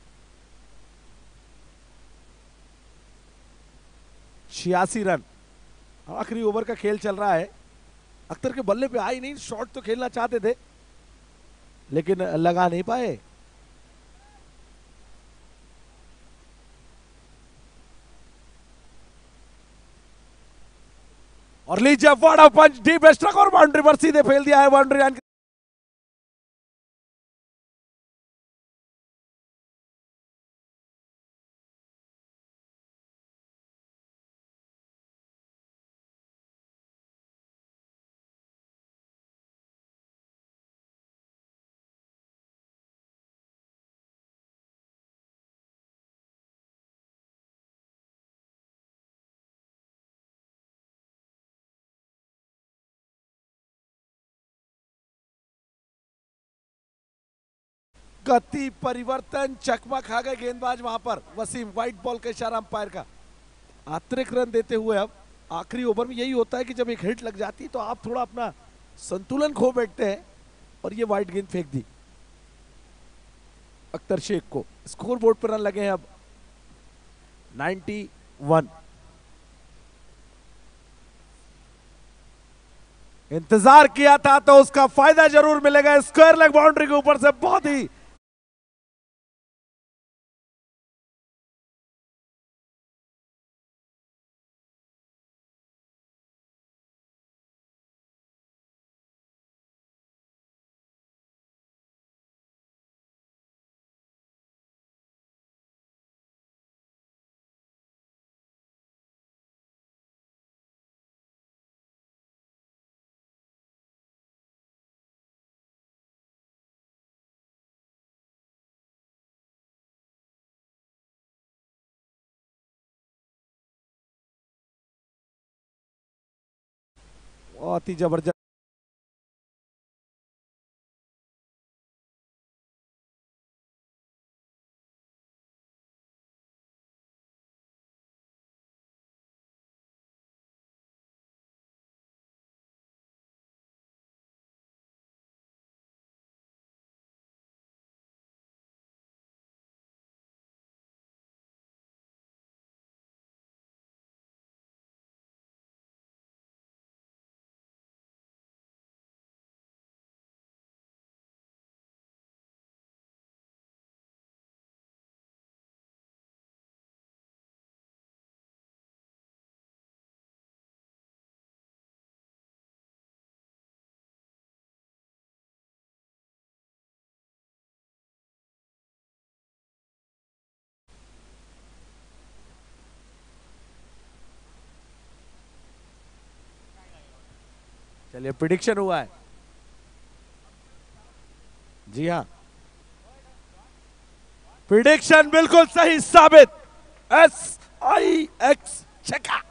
86 रन, आखिरी ओवर का खेल चल रहा है। अख्तर के बल्ले पे आई नहीं, शॉट तो खेलना चाहते थे लेकिन लगा नहीं पाए। और लीजिए बड़ा पंच, डीप स्ट्रोक और बाउंड्री पर सीधे फेल दिया है। बाउंड्री गति परिवर्तन, चकमा खा गए गेंदबाज वहां पर। वसीम व्हाइट बॉल का इशारा अंपायर का, अतिरिक्त रन देते हुए। अब आखिरी ओवर में यही होता है कि जब एक हिट लग जाती है तो आप थोड़ा अपना संतुलन खो बैठते हैं और ये व्हाइट गेंद फेंक दी अख्तर शेख को। स्कोर बोर्ड पर रन लगे हैं अब 91। इंतजार किया था तो उसका फायदा जरूर मिलेगा। स्क्वायर लेग बाउंड्री के ऊपर से बहुत ही जबरदस्त चलिए प्रिडिक्शन हुआ है। जी हाँ, प्रिडिक्शन बिल्कुल सही साबित। SIX छक्का।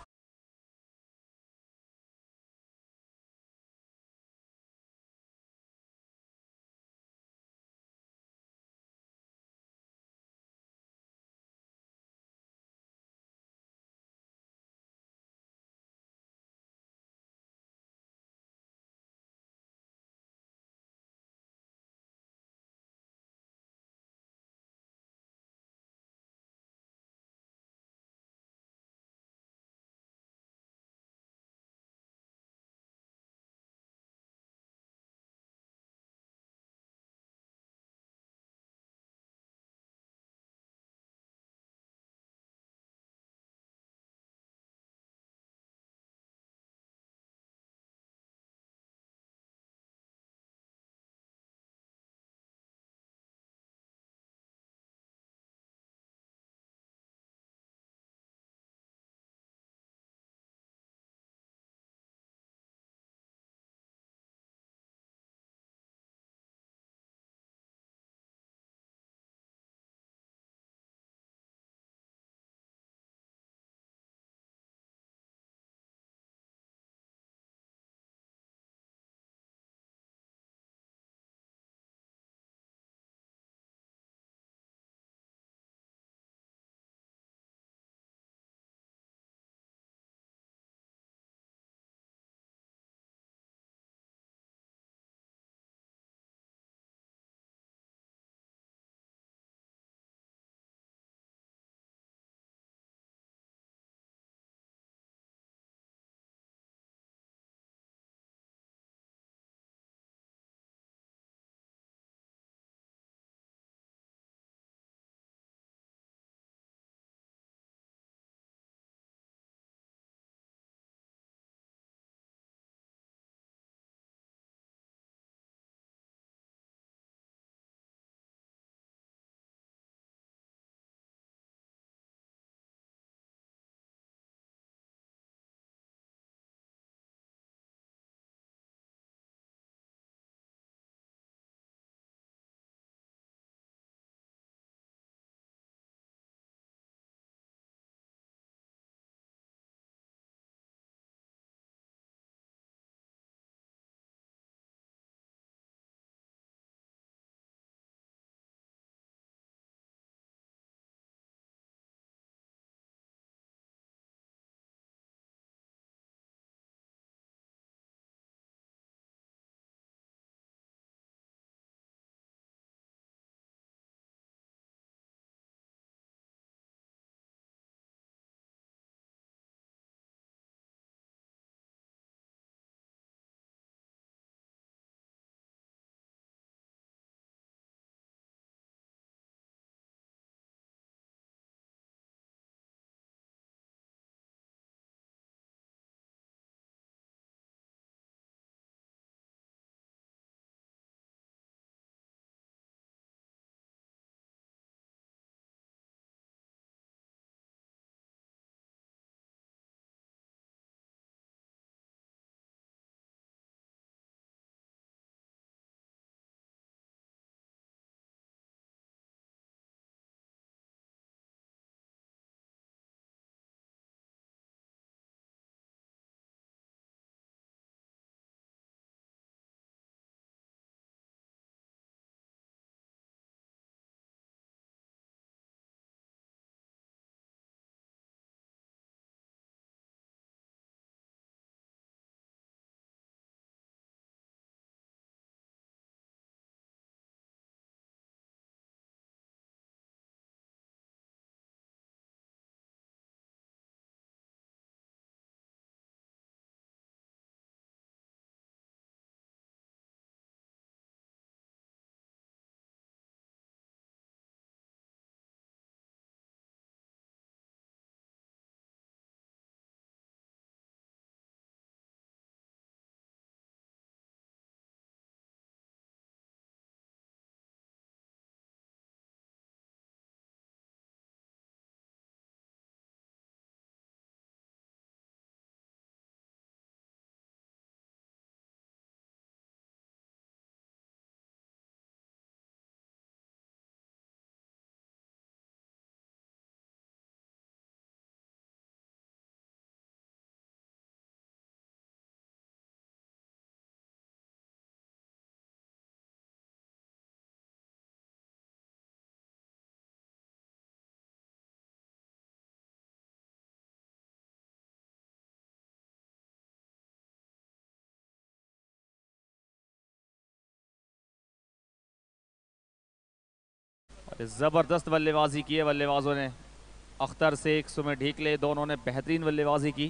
ज़बरदस्त बल्लेबाजी की है बल्लेबाजों ने। अख्तर शेख, सुमित ढीकले दोनों ने बेहतरीन बल्लेबाजी की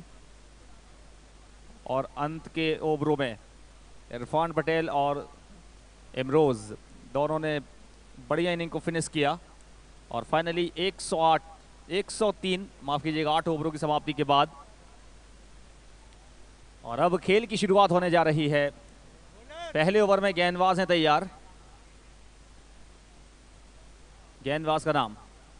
और अंत के ओवरों में इरफान पटेल और इमरोज़ दोनों ने बढ़िया इनिंग को फिनिश किया और फाइनली 103 माफ़ कीजिएगा 8 ओवरों की समाप्ति के बाद और अब खेल की शुरुआत होने जा रही है। पहले ओवर में गेंदबाज हैं तैयार। गेंदबाज का नाम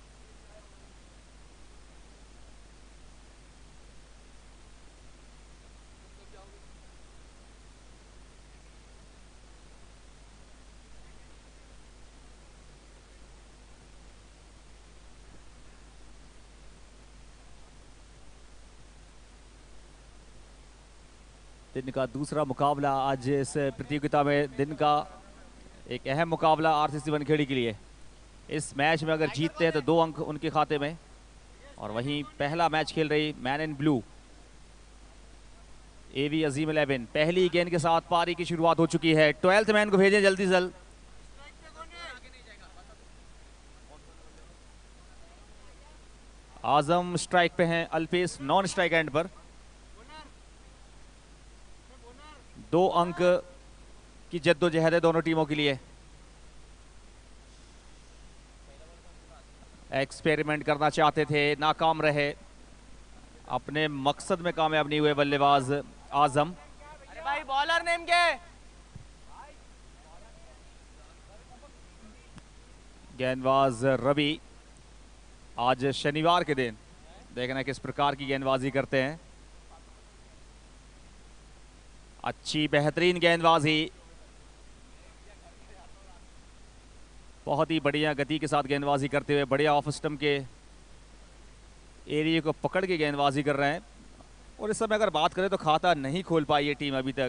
दिन का दूसरा मुकाबला आज इस प्रतियोगिता में, दिन का एक अहम मुकाबला आरसीसी बनखेड़ी के लिए। इस मैच में अगर जीतते हैं तो 2 अंक उनके खाते में और वहीं पहला मैच खेल रही मैन इन ब्लू एवी अजीम 11 पहली गेंद के साथ पारी की शुरुआत हो चुकी है। 12th मैन को भेजें जल्दी से जल्द। आजम स्ट्राइक पे हैं, अल्पेश नॉन स्ट्राइक एंड पर। 2 अंक की जद्दोजहद है दोनों टीमों के लिए। एक्सपेरिमेंट करना चाहते थे, नाकाम रहे, अपने मकसद में कामयाब नहीं हुए बल्लेबाज आजम। अरे भाई बॉलर नेम क्या है? गेंदबाज रवि आज शनिवार के दिन देखना किस प्रकार की गेंदबाजी करते हैं। अच्छी बेहतरीन गेंदबाजी, बहुत ही बढ़िया गति के साथ गेंदबाजी करते हुए बढ़िया ऑफ स्टंप के एरिया को पकड़ के गेंदबाजी कर रहे हैं। और इस समय अगर बात करें तो खाता नहीं खोल पाई ये टीम अभी तक।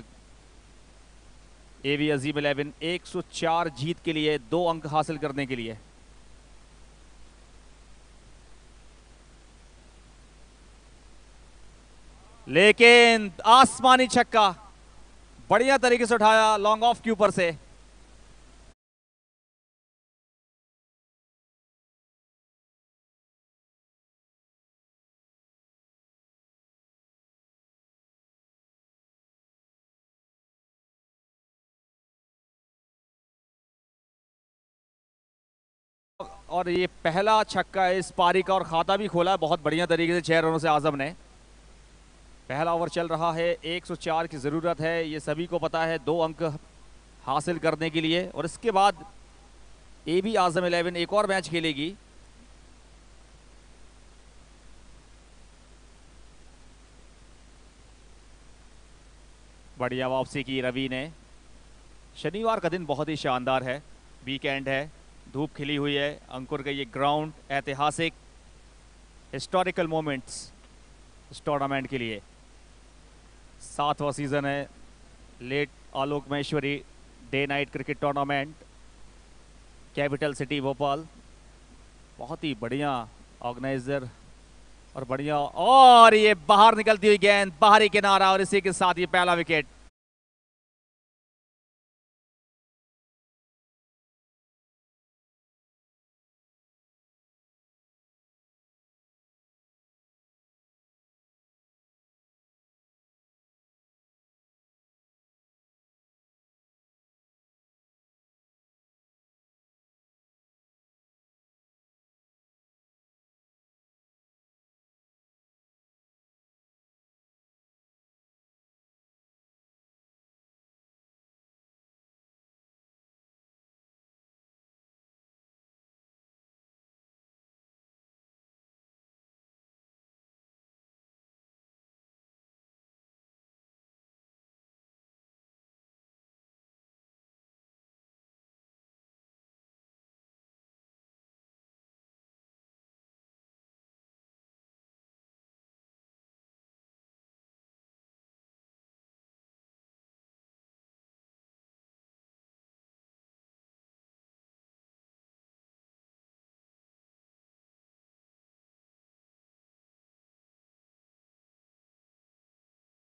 एवी अजीम 11 104 जीत के लिए 2 अंक हासिल करने के लिए। लेकिन आसमानी छक्का बढ़िया तरीके से उठाया लॉन्ग ऑफ के ऊपर से। और ये पहला छक्का इस पारी का और खाता भी खोला बहुत बढ़िया तरीके से 6 रनों से आजम ने। पहला ओवर चल रहा है, 104 की ज़रूरत है, ये सभी को पता है, 2 अंक हासिल करने के लिए। और इसके बाद एवी आजम 11 एक और मैच खेलेगी। बढ़िया वापसी की रवि ने। शनिवार का दिन बहुत ही शानदार है, वीकेंड है, धूप खिली हुई है, अंकुर का ये ग्राउंड ऐतिहासिक हिस्टोरिकल मोमेंट्स इस टूर्नामेंट के लिए। 7वां सीजन है late Alok Maheshwari day night cricket tournament, capital city Bhopal. बहुत ही बढ़िया ऑर्गेनाइजर और बढ़िया, और ये बाहर निकलती हुई गेंद, बाहरी किनारा और इसी के साथ ये पहला विकेट।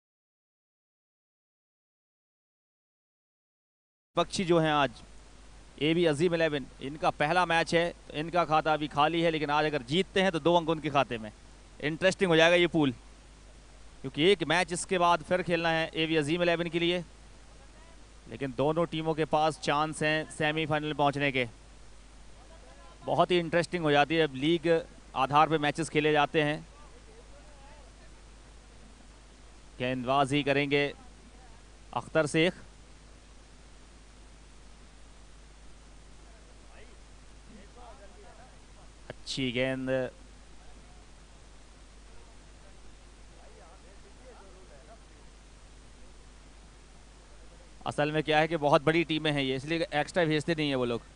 पक्षी जो हैं आज एवी अजीम 11 इनका पहला मैच है, तो इनका खाता अभी खाली है, लेकिन आज अगर जीतते हैं तो 2 अंक उनके खाते में। इंटरेस्टिंग हो जाएगा ये पूल, क्योंकि एक मैच इसके बाद फिर खेलना है एवी अजीम 11 के लिए, लेकिन दोनों टीमों के पास चांस हैं सेमीफाइनल पहुंचने के। बहुत ही इंटरेस्टिंग हो जाती है, अब लीग आधार पे मैचेस खेले जाते हैं। गेंदबाजी करेंगे अख्तर शेख, अच्छी गेंद, असल में क्या है कि बहुत बड़ी टीमें हैं ये, इसलिए एक्स्ट्रा भेजते नहीं है वो लोग।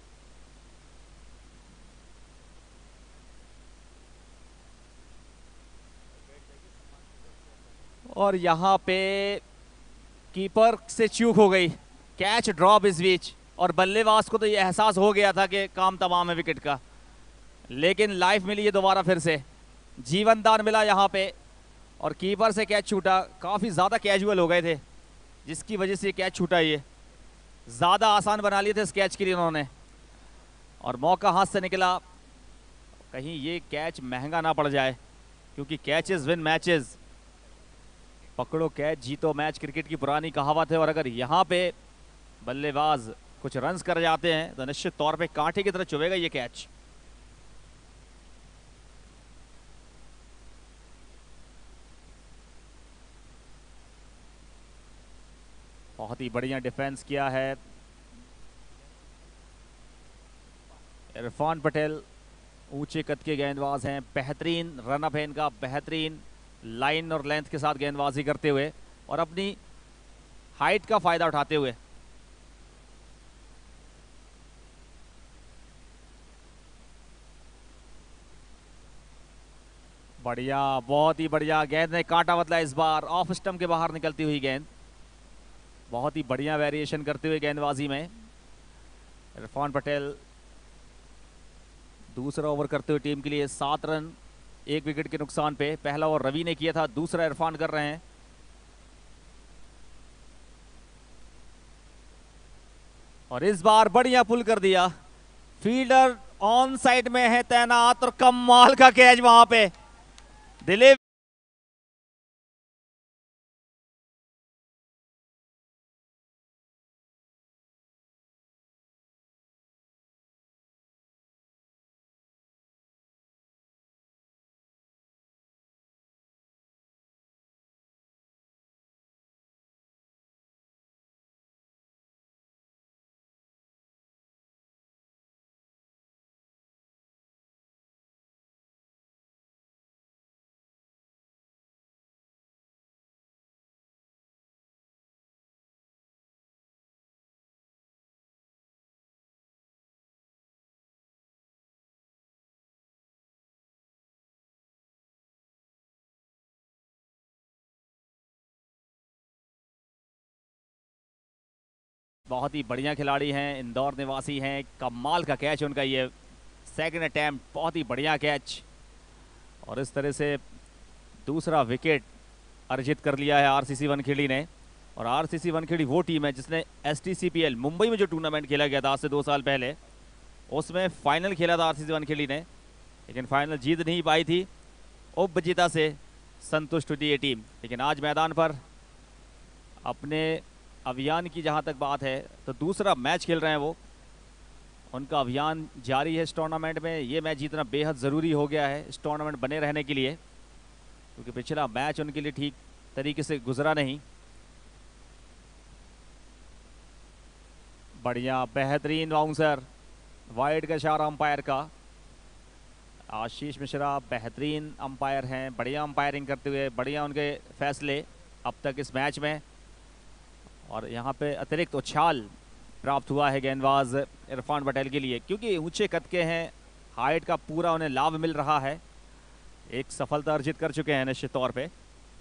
और यहाँ पे कीपर से चूक हो गई, कैच ड्रॉप इस बीच, और बल्लेबाज को तो ये एहसास हो गया था कि काम तमाम है विकेट का, लेकिन लाइफ मिली है दोबारा, फिर से जीवन दान मिला यहाँ पे, और कीपर से कैच छूटा। काफ़ी ज़्यादा कैजुअल हो गए थे, जिसकी वजह से कैच छूटा। ये ज़्यादा आसान बना लिए थे इस कैच के लिए उन्होंने, और मौका हाथ से निकला। कहीं ये कैच महंगा ना पड़ जाए, क्योंकि कैचेस विन मैचेस, पकड़ो कैच जीतो मैच, क्रिकेट की पुरानी कहावत है। और अगर यहाँ पे बल्लेबाज कुछ रन्स कर जाते हैं तो निश्चित तौर पे कांटे की तरह चुभेगा ये कैच। बहुत ही बढ़िया डिफेंस किया है इरफान पटेल, ऊंचे कद के गेंदबाज हैं, बेहतरीन रनअप है इनका, बेहतरीन लाइन और लेंथ के साथ गेंदबाजी करते हुए और अपनी हाइट का फायदा उठाते हुए। बढ़िया, बहुत ही बढ़िया, गेंद ने कांटा बदला इस बार, ऑफ स्टंप के बाहर निकलती हुई गेंद, बहुत ही बढ़िया वेरिएशन करते हुए गेंदबाजी में इरफान पटेल। दूसरा ओवर करते हुए टीम के लिए 7 रन 1 विकेट के नुकसान पे। पहला ओवर रवि ने किया था, दूसरा इरफान कर रहे हैं। और इस बार बढ़िया पुल कर दिया, फील्डर ऑन साइड में है तैनात, और कमाल का कैच वहां पे दिलीप। बहुत ही बढ़िया खिलाड़ी हैं, इंदौर निवासी हैं, कमाल का कैच उनका ये सेकंड अटैम्प्ट, बहुत ही बढ़िया कैच। और इस तरह से दूसरा विकेट अर्जित कर लिया है आरसीसी वनखेड़ी ने। और आरसीसी वनखेड़ी वो टीम है जिसने एसटीसीपीएल मुंबई में जो टूर्नामेंट खेला गया था आज से 2 साल पहले, उसमें फाइनल खेला था आरसीसी वनखेड़ी ने, लेकिन फाइनल जीत नहीं पाई थी, उपविजेता से संतुष्ट हुई ये टीम। लेकिन आज मैदान पर अपने अभियान की जहां तक बात है तो दूसरा मैच खेल रहे हैं वो, उनका अभियान जारी है इस टूर्नामेंट में। ये मैच जीतना बेहद ज़रूरी हो गया है इस टूर्नामेंट बने रहने के लिए, क्योंकि पिछला मैच उनके लिए ठीक तरीके से गुजरा नहीं। बढ़िया, बेहतरीन बाउंसर, वाइड का इशारा अंपायर का। आशीष मिश्रा बेहतरीन अंपायर हैं, बढ़िया अंपायरिंग करते हुए, बढ़िया उनके फैसले अब तक इस मैच में। और यहाँ पे अतिरिक्त उछाल प्राप्त हुआ है गेंदबाज इरफान पटेल के लिए, क्योंकि ऊंचे कद के हैं, हाइट का पूरा उन्हें लाभ मिल रहा है। एक सफलता अर्जित कर चुके हैं निश्चित तौर पे।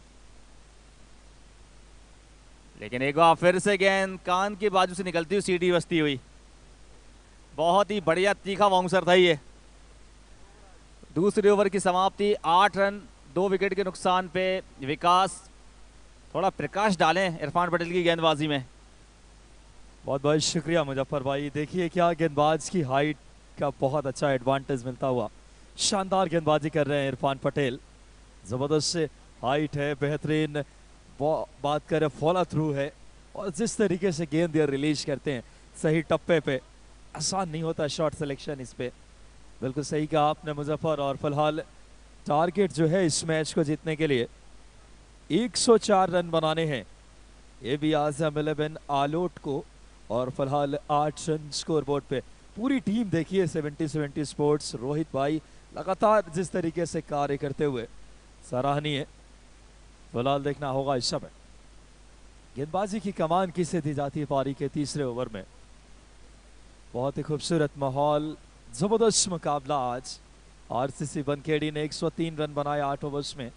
लेकिन एक बार फिर से गेंद कान के बाजू से निकलती हुई सीधी बजती हुई, बहुत ही बढ़िया तीखा बाउंसर था ये। दूसरे ओवर की समाप्ति, 8 रन 2 विकेट के नुकसान पे। विकास थोड़ा प्रकाश डालें इरफान पटेल की गेंदबाजी में, बहुत बहुत शुक्रिया मुजफ्फर भाई। देखिए क्या गेंदबाज की हाइट का बहुत अच्छा एडवांटेज मिलता हुआ, शानदार गेंदबाजी कर रहे हैं इरफान पटेल। ज़बरदस्त से हाइट है, बेहतरीन बात करें फॉलो थ्रू है, और जिस तरीके से गेंद ये रिलीज करते हैं सही टप्पे पे, आसान नहीं होता शॉट सिलेक्शन इस पे। बिल्कुल सही कहा आपने मुजफ्फर। और फिलहाल टारगेट जो है इस मैच को जीतने के लिए 104 रन बनाने हैं ये भी आजम 11 आलोट को, और फिलहाल 8 रन स्कोर बोर्ड पे। पूरी टीम देखिए 70-70 स्पोर्ट्स, रोहित भाई लगातार जिस तरीके से कार्य करते हुए सराहनीय। फिलहाल देखना होगा इस समय गेंदबाजी की कमान किसे दी जाती है पारी के तीसरे ओवर में। बहुत ही खूबसूरत माहौल, जबरदस्त मुकाबला आज। आरसीसी बनखेड़ी ने 103 रन बनाए 8 ओवर्स में।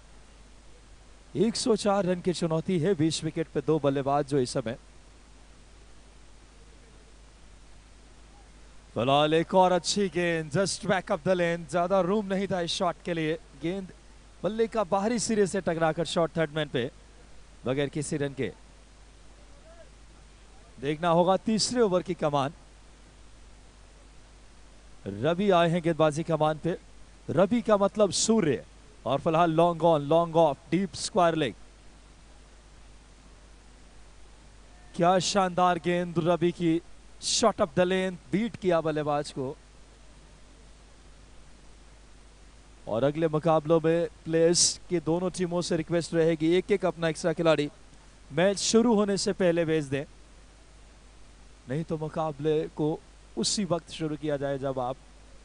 104 रन की चुनौती है, 20 विकेट पे 2 बल्लेबाज जो इस समय। फिलहाल एक और अच्छी गेंद, just back up the lane, ज्यादा रूम नहीं था इस शॉट के लिए। गेंद बल्ले का बाहरी सिरे से टकराकर शॉट थर्ड मैन पे बगैर किसी रन के। देखना होगा तीसरे ओवर की कमान। रवि आए हैं गेंदबाजी कमान पे। रवि का मतलब सूर्य, और फिलहाल long on long off deep square leg. क्या शानदार गेंद रवि की, shot up the lane, beat किया बल्लेबाज को। और अगले मुकाबलों में प्लेयर्स की दोनों टीमों से रिक्वेस्ट रहेगी एक एक अपना एक्स्ट्रा खिलाड़ी मैच शुरू होने से पहले भेज दें, नहीं तो मुकाबले को उसी वक्त शुरू किया जाए जब आप।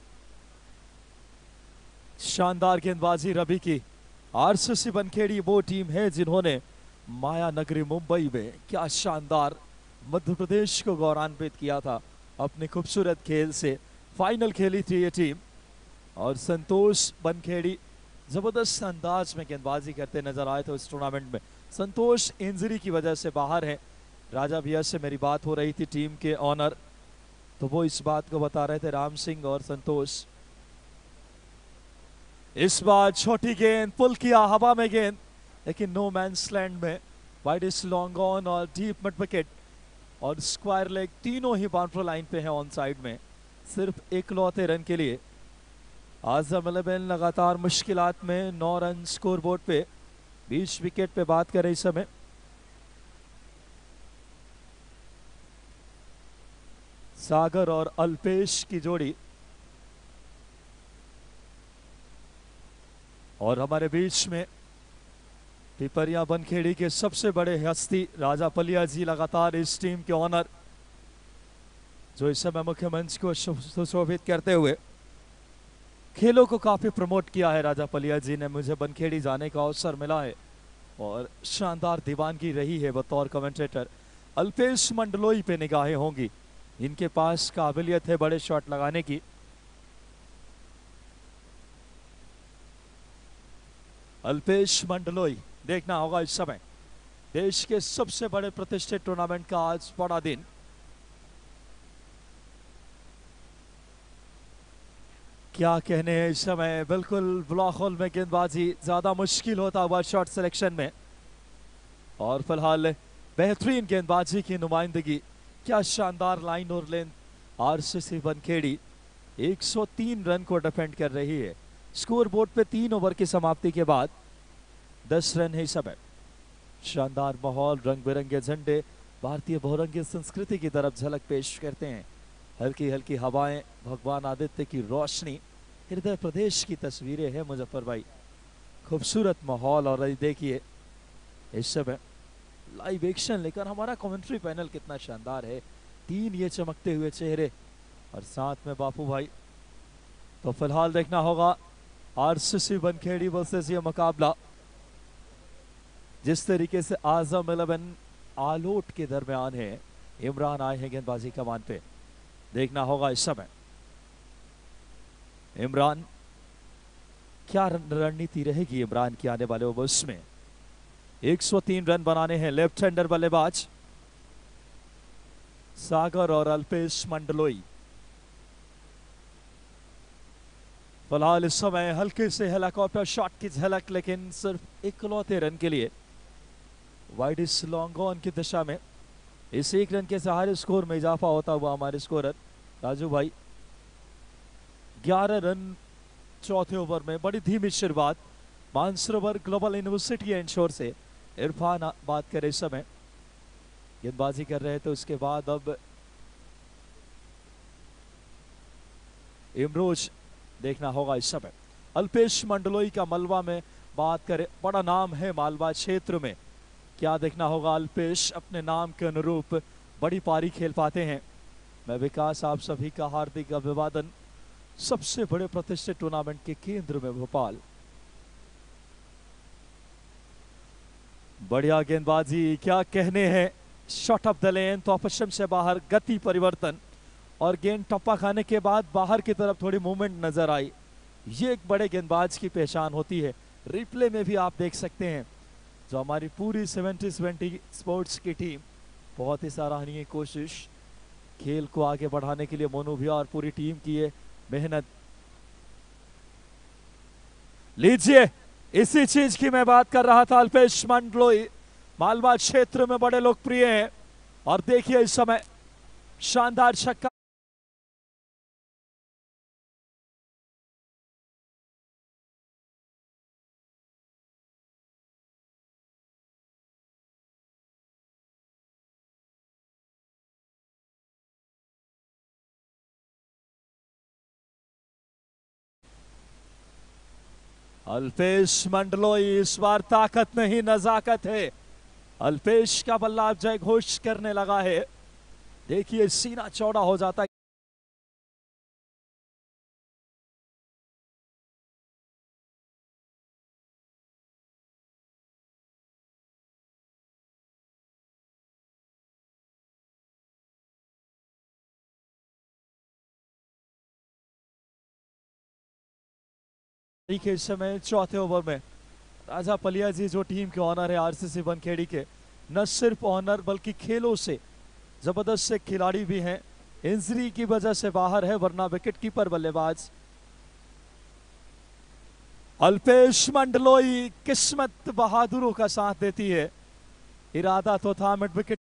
शानदार गेंदबाजी रवि की। आरसीसी बनखेड़ी वो टीम है जिन्होंने माया नगरी मुंबई में क्या शानदार मध्य प्रदेश को गौरवान्वित किया था अपने खूबसूरत खेल से। फाइनल खेली थी ये टीम, और संतोष बनखेड़ी जबरदस्त अंदाज में गेंदबाजी करते नजर आए थे उस टूर्नामेंट में। संतोष इंजरी की वजह से बाहर है। राजा भैया से मेरी बात हो रही थी, टीम के ऑनर, तो वो इस बात को बता रहे थे, राम सिंह और संतोष। इस बार छोटी गेंद, पुल किया हवा में गेंद, लेकिन नो मैंस लैंड में। वाइड इज लॉन्ग ऑन और डीप मिड विकेट और स्क्वायर लेग, तीनों ही बाउंड्री लाइन पे हैं ऑन साइड में, सिर्फ इकलौते रन के लिए। आजम 11 लगातार मुश्किलात में, 9 रन स्कोर बोर्ड पे, 20 विकेट पे बात करें इस समय। सागर और अल्पेश की जोड़ी, और हमारे बीच में पिपरिया बनखेड़ी के सबसे बड़े हस्ती राजा पलिया जी, लगातार इस टीम के ऑनर, जो इस समय मुख्य मंच को सुशोभित करते हुए खेलों को काफी प्रमोट किया है। राजा पलिया जी ने, मुझे बनखेड़ी जाने का अवसर मिला है और शानदार दीवानगी रही है बतौर कमेंटेटर। अल्पेश मंडलोई पे निगाहें होंगी, इनके पास काबिलियत है बड़े शॉट लगाने की। अल्पेश मंडलोई, देखना होगा इस समय देश के सबसे बड़े प्रतिष्ठित टूर्नामेंट का आज बड़ा दिन। क्या कहने हैं इस समय, बिल्कुल ब्लॉक होल में गेंदबाजी ज्यादा मुश्किल होता हुआ शॉट सिलेक्शन में, और फिलहाल बेहतरीन गेंदबाजी की नुमाइंदगी। क्या शानदार लाइन और लेंथ। आरसीसी बनखेड़ी 103 रन को डिफेंड कर रही है। स्कोर बोर्ड पे 3 ओवर की समाप्ति के बाद 10 रन है इस समय। शानदार माहौल, रंग बिरंगे झंडे भारतीय बहुरंगी संस्कृति की तरफ झलक पेश करते हैं। हल्की हल्की हवाएं, भगवान आदित्य की रोशनी, हृदय प्रदेश की तस्वीरें हैं मुजफ्फर भाई। खूबसूरत माहौल, और देखिए इस समय लाइव एक्शन लेकर हमारा कमेंट्री पैनल कितना शानदार है। 3 ये चमकते हुए चेहरे, और साथ में बापू भाई। तो फिलहाल देखना होगा आरसीसी बनखेड़ी वर्सेस ये मुकाबला, जिस तरीके से आजम 11 आलोट के दरमियान है। इमरान आए हैं गेंदबाजी कमान पे, देखना होगा इस समय इमरान क्या रणनीति रहेगी इमरान की आने वाले ओवर्स में। 103 रन बनाने हैं लेफ्ट हैंडर बल्लेबाज सागर और अल्पेश मंडलोई। फिलहाल इस समय हल्के से हेलीकॉप्टर शॉट की झलक, लेकिन सिर्फ इकलौते रन के लिए। वाइड इस लॉन्ग ऑन की दिशा में इस एक रन के सहारे स्कोर में इजाफा होता हुआ हमारे स्कोरर राजू भाई 11 रन चौथे ओवर में। बड़ी धीमी शुरुआत मानसरोवर ग्लोबल यूनिवर्सिटी एंड से इरफान बात करे इस समय गेंदबाजी कर रहे थे। उसके बाद अब इमरोज देखना होगा इस समय। अल्पेश मंडलोई का मलबा में बात करें, बड़ा नाम है मालवा क्षेत्र में, क्या देखना होगा। अल्पेश अपने नाम के अनुरूप बड़ी पारी खेल पाते हैं। मैं विकास आप सभी का हार्दिक अभिवादन सबसे बड़े प्रतिष्ठित टूर्नामेंट के केंद्र में भोपाल। बढ़िया गेंदबाजी, क्या कहने हैं। शॉट ऑफ द लेन, तो पश्चिम से बाहर गति परिवर्तन और गेंद टप्पा खाने के बाद बाहर की तरफ थोड़ी मूवमेंट नजर आई। ये एक बड़े गेंदबाज की पहचान होती है। रिप्ले में भी आप देख सकते हैं जो हमारी पूरी 70-20 स्पोर्ट्स की टीम, बहुत ही सराहनीय कोशिश खेल को आगे बढ़ाने के लिए मोनू भैया और पूरी टीम की है मेहनत। लीजिए, इसी चीज की मैं बात कर रहा था। अल्पेश मंडलोई मालवा क्षेत्र में बड़े लोकप्रिय हैं और देखिए इस समय शानदार छक्का। अल्पेश मंडलोई इस बार ताकत नहीं नजाकत है। अल्पेश का बल्ला अब जय घोष करने लगा है। देखिए सीना चौड़ा हो जाता है। के समय चौथे ओवर में राजा पलिया जी जो टीम के ऑनर है आरसीसी बनखेड़ी के, न सिर्फ ऑनर बल्कि खेलों से जबरदस्त से खिलाड़ी भी हैं। इंजरी की वजह से बाहर है, वरना विकेट कीपर बल्लेबाज अल्पेश मंडलोई। किस्मत बहादुरों का साथ देती है, इरादा तो था मिड विकेट।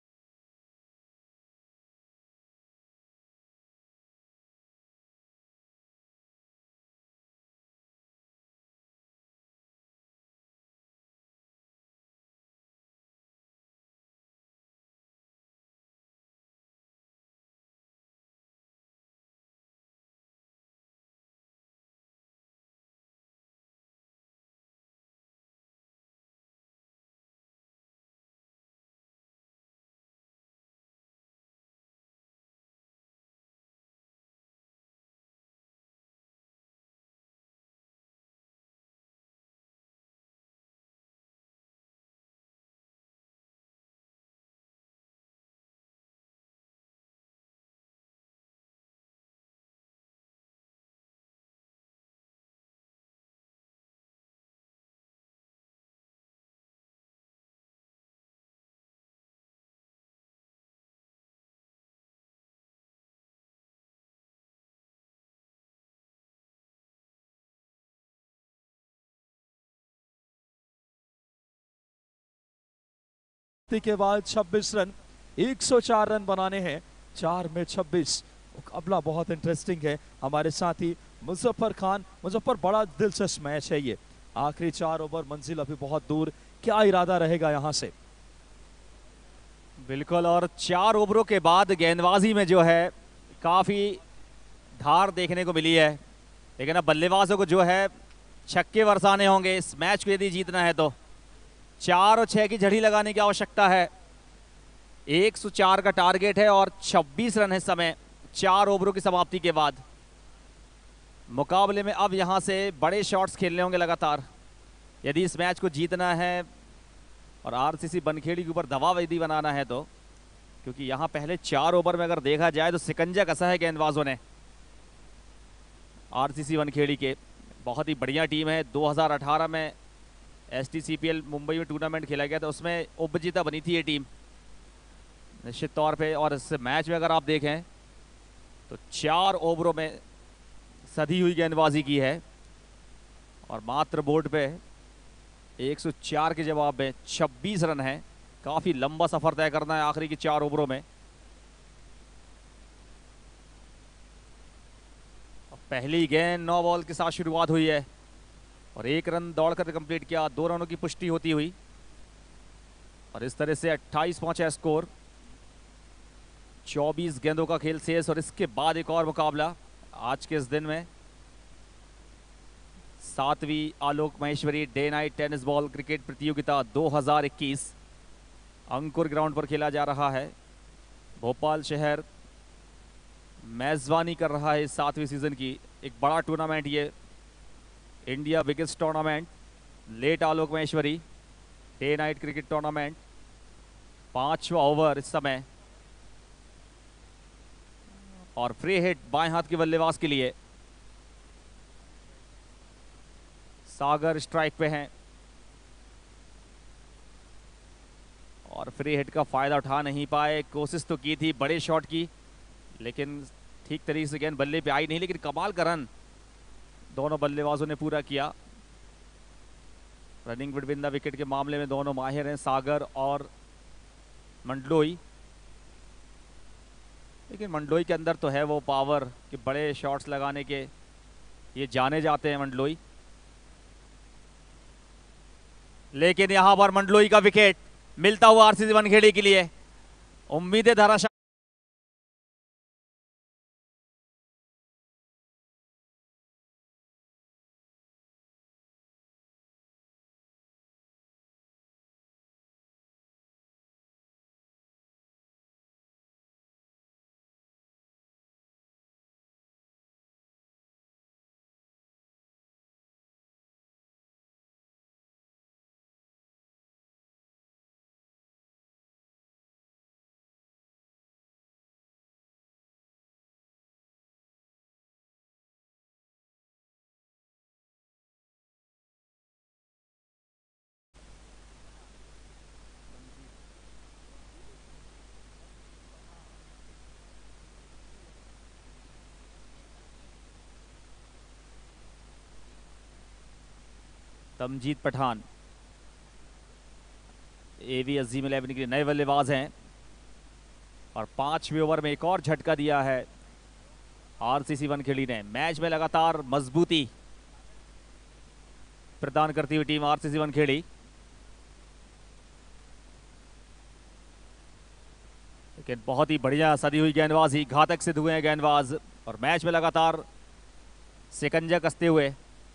के बाद 26 रन, 104 रन बनाने हैं, 4 में 26। मुकाबला बहुत इंटरेस्टिंग है। हमारे साथी मुजफ्फर खान। मुजफ्फर, बड़ा दिलचस्प मैच है ये। आखिरी 4 ओवर, मंजिल अभी बहुत दूर, क्या इरादा रहेगा यहां से? बिल्कुल, और 4 ओवरों के बाद गेंदबाजी में जो है काफ़ी धार देखने को मिली है, लेकिन अब बल्लेबाजों को जो है छक्के बरसाने होंगे इस मैच को यदि जीतना है तो। 4 और 6 की झड़ी लगाने की आवश्यकता है। 104 का टारगेट है और 26 रन है समय 4 ओवरों की समाप्ति के बाद। मुकाबले में अब यहां से बड़े शॉट्स खेलने होंगे लगातार यदि इस मैच को जीतना है और आरसीसी बनखेड़ी के ऊपर दबाव यदि बनाना है तो, क्योंकि यहां पहले 4 ओवर में अगर देखा जाए तो सिकंजा कसा है गेंदबाजों ने। आरसीसी बनखेड़ी के बहुत ही बढ़िया टीम है। 2018 में STCPL मुंबई में टूर्नामेंट खेला गया था, उसमें उपविजेता बनी थी ये टीम निश्चित तौर पे। और इस मैच में अगर आप देखें तो 4 ओवरों में सधी हुई गेंदबाजी की है और मात्र बोर्ड पे 104 के जवाब में 26 रन है। काफी लंबा सफर तय करना है आखिरी की 4 ओवरों में। पहली गेंद 9 बॉल के साथ शुरुआत हुई है और 1 रन दौड़कर कंप्लीट किया, 2 रनों की पुष्टि होती हुई और इस तरह से 28 पहुंचा स्कोर। 24 गेंदों का खेल शेष और इसके बाद एक और मुकाबला आज के इस दिन में 7वीं Alok Maheshwari day night tennis ball cricket प्रतियोगिता 2021 अंकुर ग्राउंड पर खेला जा रहा है। भोपाल शहर मेजबानी कर रहा है इस 7वीं सीजन की एक बड़ा टूर्नामेंट, ये India biggest tournament late Alok Maheshwari day night cricket tournament. 5वां ओवर इस समय और फ्री हिट बाएं हाथ के बल्लेबाज के लिए। सागर स्ट्राइक पे हैं और फ्री हिट का फायदा उठा नहीं पाए। कोशिश तो की थी बड़े शॉट की, लेकिन ठीक तरीके से गेंद बल्ले पे आई नहीं, लेकिन कमाल का रन दोनों बल्लेबाजों ने पूरा किया। रनिंग बिटवीन द विकेट के मामले में दोनों माहिर हैं, सागर और मंडलोई, लेकिन मंडलोई के अंदर तो है वो पावर कि बड़े शॉट्स लगाने के ये जाने जाते हैं मंडलोई। लेकिन यहां पर मंडलोई का विकेट मिलता हुआ आरसीसी वानखेड़े के लिए, उम्मीदें धराशायी। तमजीद पठान एवी अजीम 11 के लिए नए बल्लेबाज हैं और 5वें ओवर में एक और झटका दिया है आरसीसी वानखेड़ी ने। मैच में लगातार मजबूती प्रदान करती हुई टीम आरसीसी वानखेड़ी। लेकिन बहुत ही बढ़िया सदी हुई गेंदबाजी, घातक सिद्ध हुए हैं गेंदबाज और मैच में लगातार शिकंजा कसते हुए।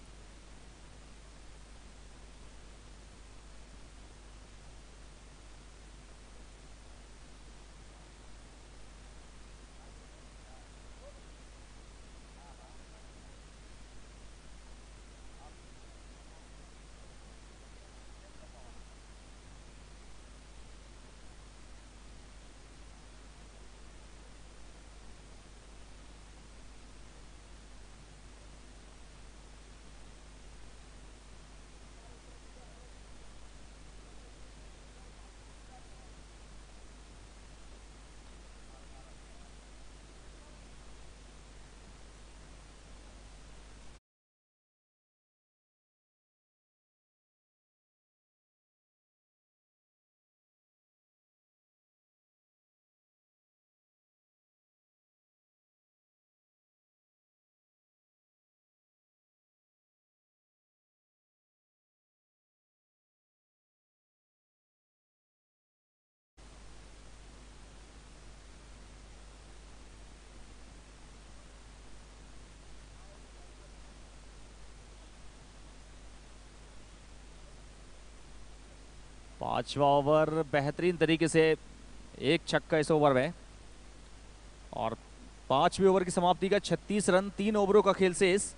पांचवा ओवर बेहतरीन तरीके से एक छक्का इस ओवर में और 5वें ओवर की समाप्ति का 36 रन, 3 ओवरों का खेल शेष।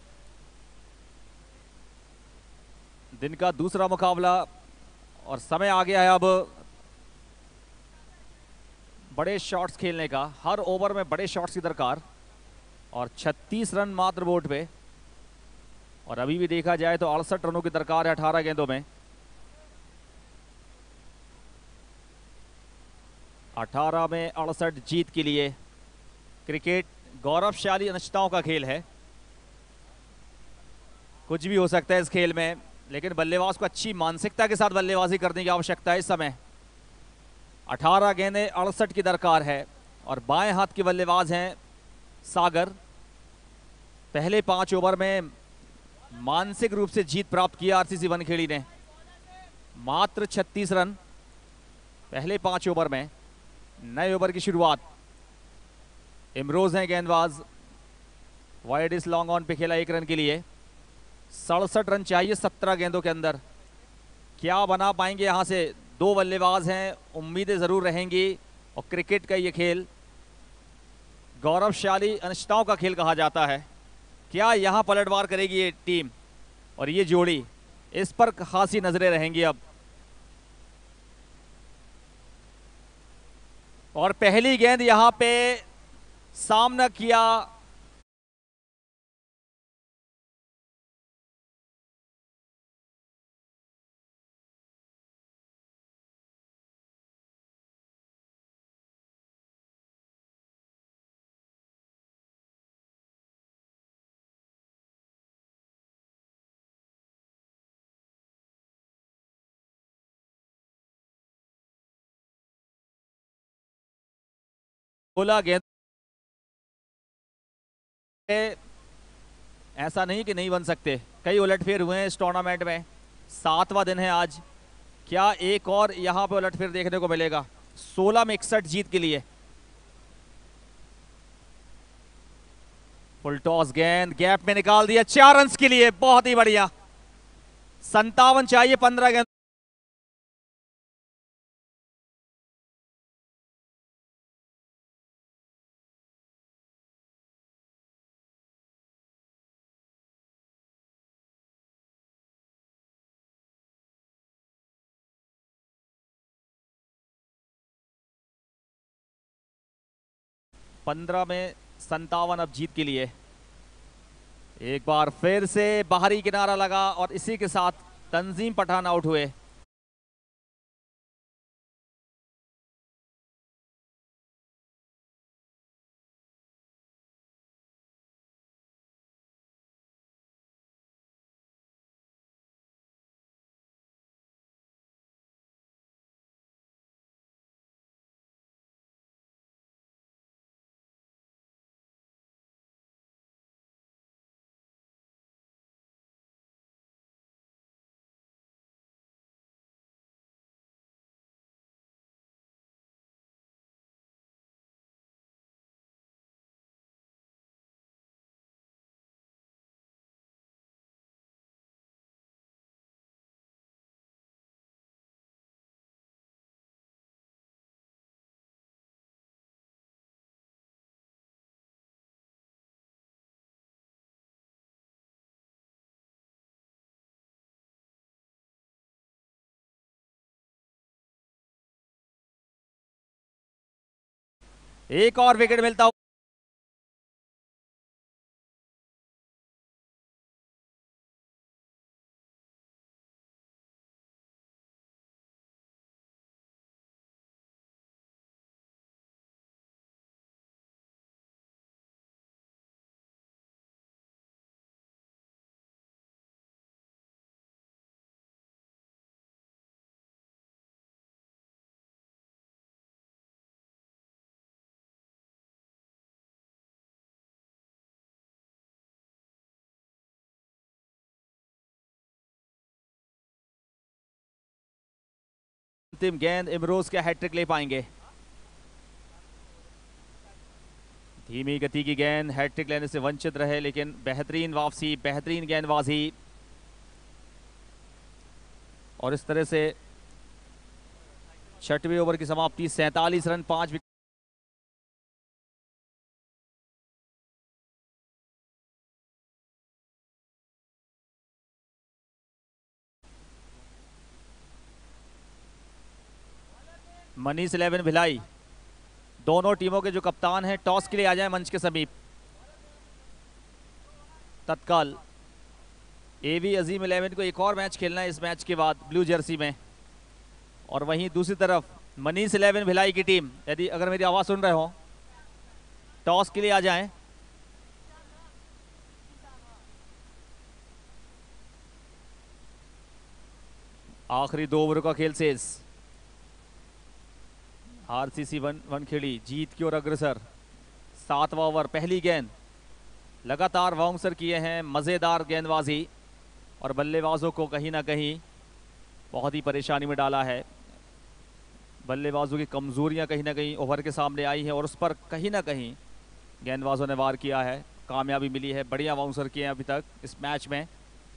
दिन का दूसरा मुकाबला और समय आ गया है अब बड़े शॉट्स खेलने का। हर ओवर में बड़े शॉट्स की दरकार और 36 रन मात्र बोर्ड पे और अभी भी देखा जाए तो 68 रनों की दरकार है 18 गेंदों में। 18 में 68 जीत के लिए। क्रिकेट गौरवशाली अनिश्चितताओं का खेल है, कुछ भी हो सकता है इस खेल में, लेकिन बल्लेबाज को अच्छी मानसिकता के साथ बल्लेबाजी करने की आवश्यकता है इस समय। 18 गेंदें 68 की दरकार है और बाएं हाथ के बल्लेबाज हैं सागर। पहले 5 ओवर में मानसिक रूप से जीत प्राप्त किया आरसीसी बनखेड़ी ने, मात्र 36 रन पहले 5 ओवर में। नए ओवर की शुरुआत, इमरोज हैं गेंदबाज, वाइड इस लॉन्ग ऑन पे खेला 1 रन के लिए। 67 रन चाहिए 17 गेंदों के अंदर। क्या बना पाएंगे यहां से? 2 बल्लेबाज हैं, उम्मीदें जरूर रहेंगी। और क्रिकेट का ये खेल गौरवशाली अनिश्चितताओं का खेल कहा जाता है। क्या यहां पलटवार करेगी ये टीम और ये जोड़ी? इस पर खासी नजरें रहेंगी अब। और पहली गेंद यहां पे सामना किया बोला गेंद। ऐसा नहीं कि नहीं बन सकते, कई उलटफेर हुए हैं इस टूर्नामेंट में। 7वां दिन है आज। क्या एक और यहां पे उलटफेर देखने को मिलेगा? 16 में 61 जीत के लिए। फुल टॉस गेंद गैप में निकाल दिया 4 रन के लिए, बहुत ही बढ़िया। 57 चाहिए 15 गेंद। पंद्रह में 57 अब जीत के लिए। एक बार फिर से बाहरी किनारा लगा और इसी के साथ तंजीम पठान आउट हुए। एक और विकेट मिलता हुआ। अंतिम गेंद इमरोज का हैट्रिक ले पाएंगे? धीमी गति की गेंद, हैट्रिक लेने से वंचित रहे, लेकिन बेहतरीन वापसी, बेहतरीन गेंदबाजी। और इस तरह से 6वें ओवर की समाप्ति, 47 रन 5 विकेट। मनीष 11 भिलाई, दोनों टीमों के जो कप्तान हैं टॉस के लिए आ जाएं मंच के समीप तत्काल। एवी अजीम 11 को एक और मैच खेलना है इस मैच के बाद ब्लू जर्सी में। और वहीं दूसरी तरफ मनीष 11 भिलाई की टीम, यदि अगर मेरी आवाज सुन रहे हो, टॉस के लिए आ जाएं। आखिरी 2 ओवरों का खेल शेष। आरसीसी वनखेड़ी जीत की ओर अग्रसर। 7वां ओवर, पहली गेंद। लगातार बाउंसर किए हैं, मज़ेदार गेंदबाजी और बल्लेबाजों को कहीं ना कहीं बहुत ही परेशानी में डाला है। बल्लेबाजों की कमज़ोरियां कहीं ना कहीं ओवर के सामने आई हैं और उस पर कहीं ना कहीं गेंदबाजों ने वार किया है, कामयाबी मिली है। बढ़िया बाउंसर किए हैं अभी तक इस मैच में,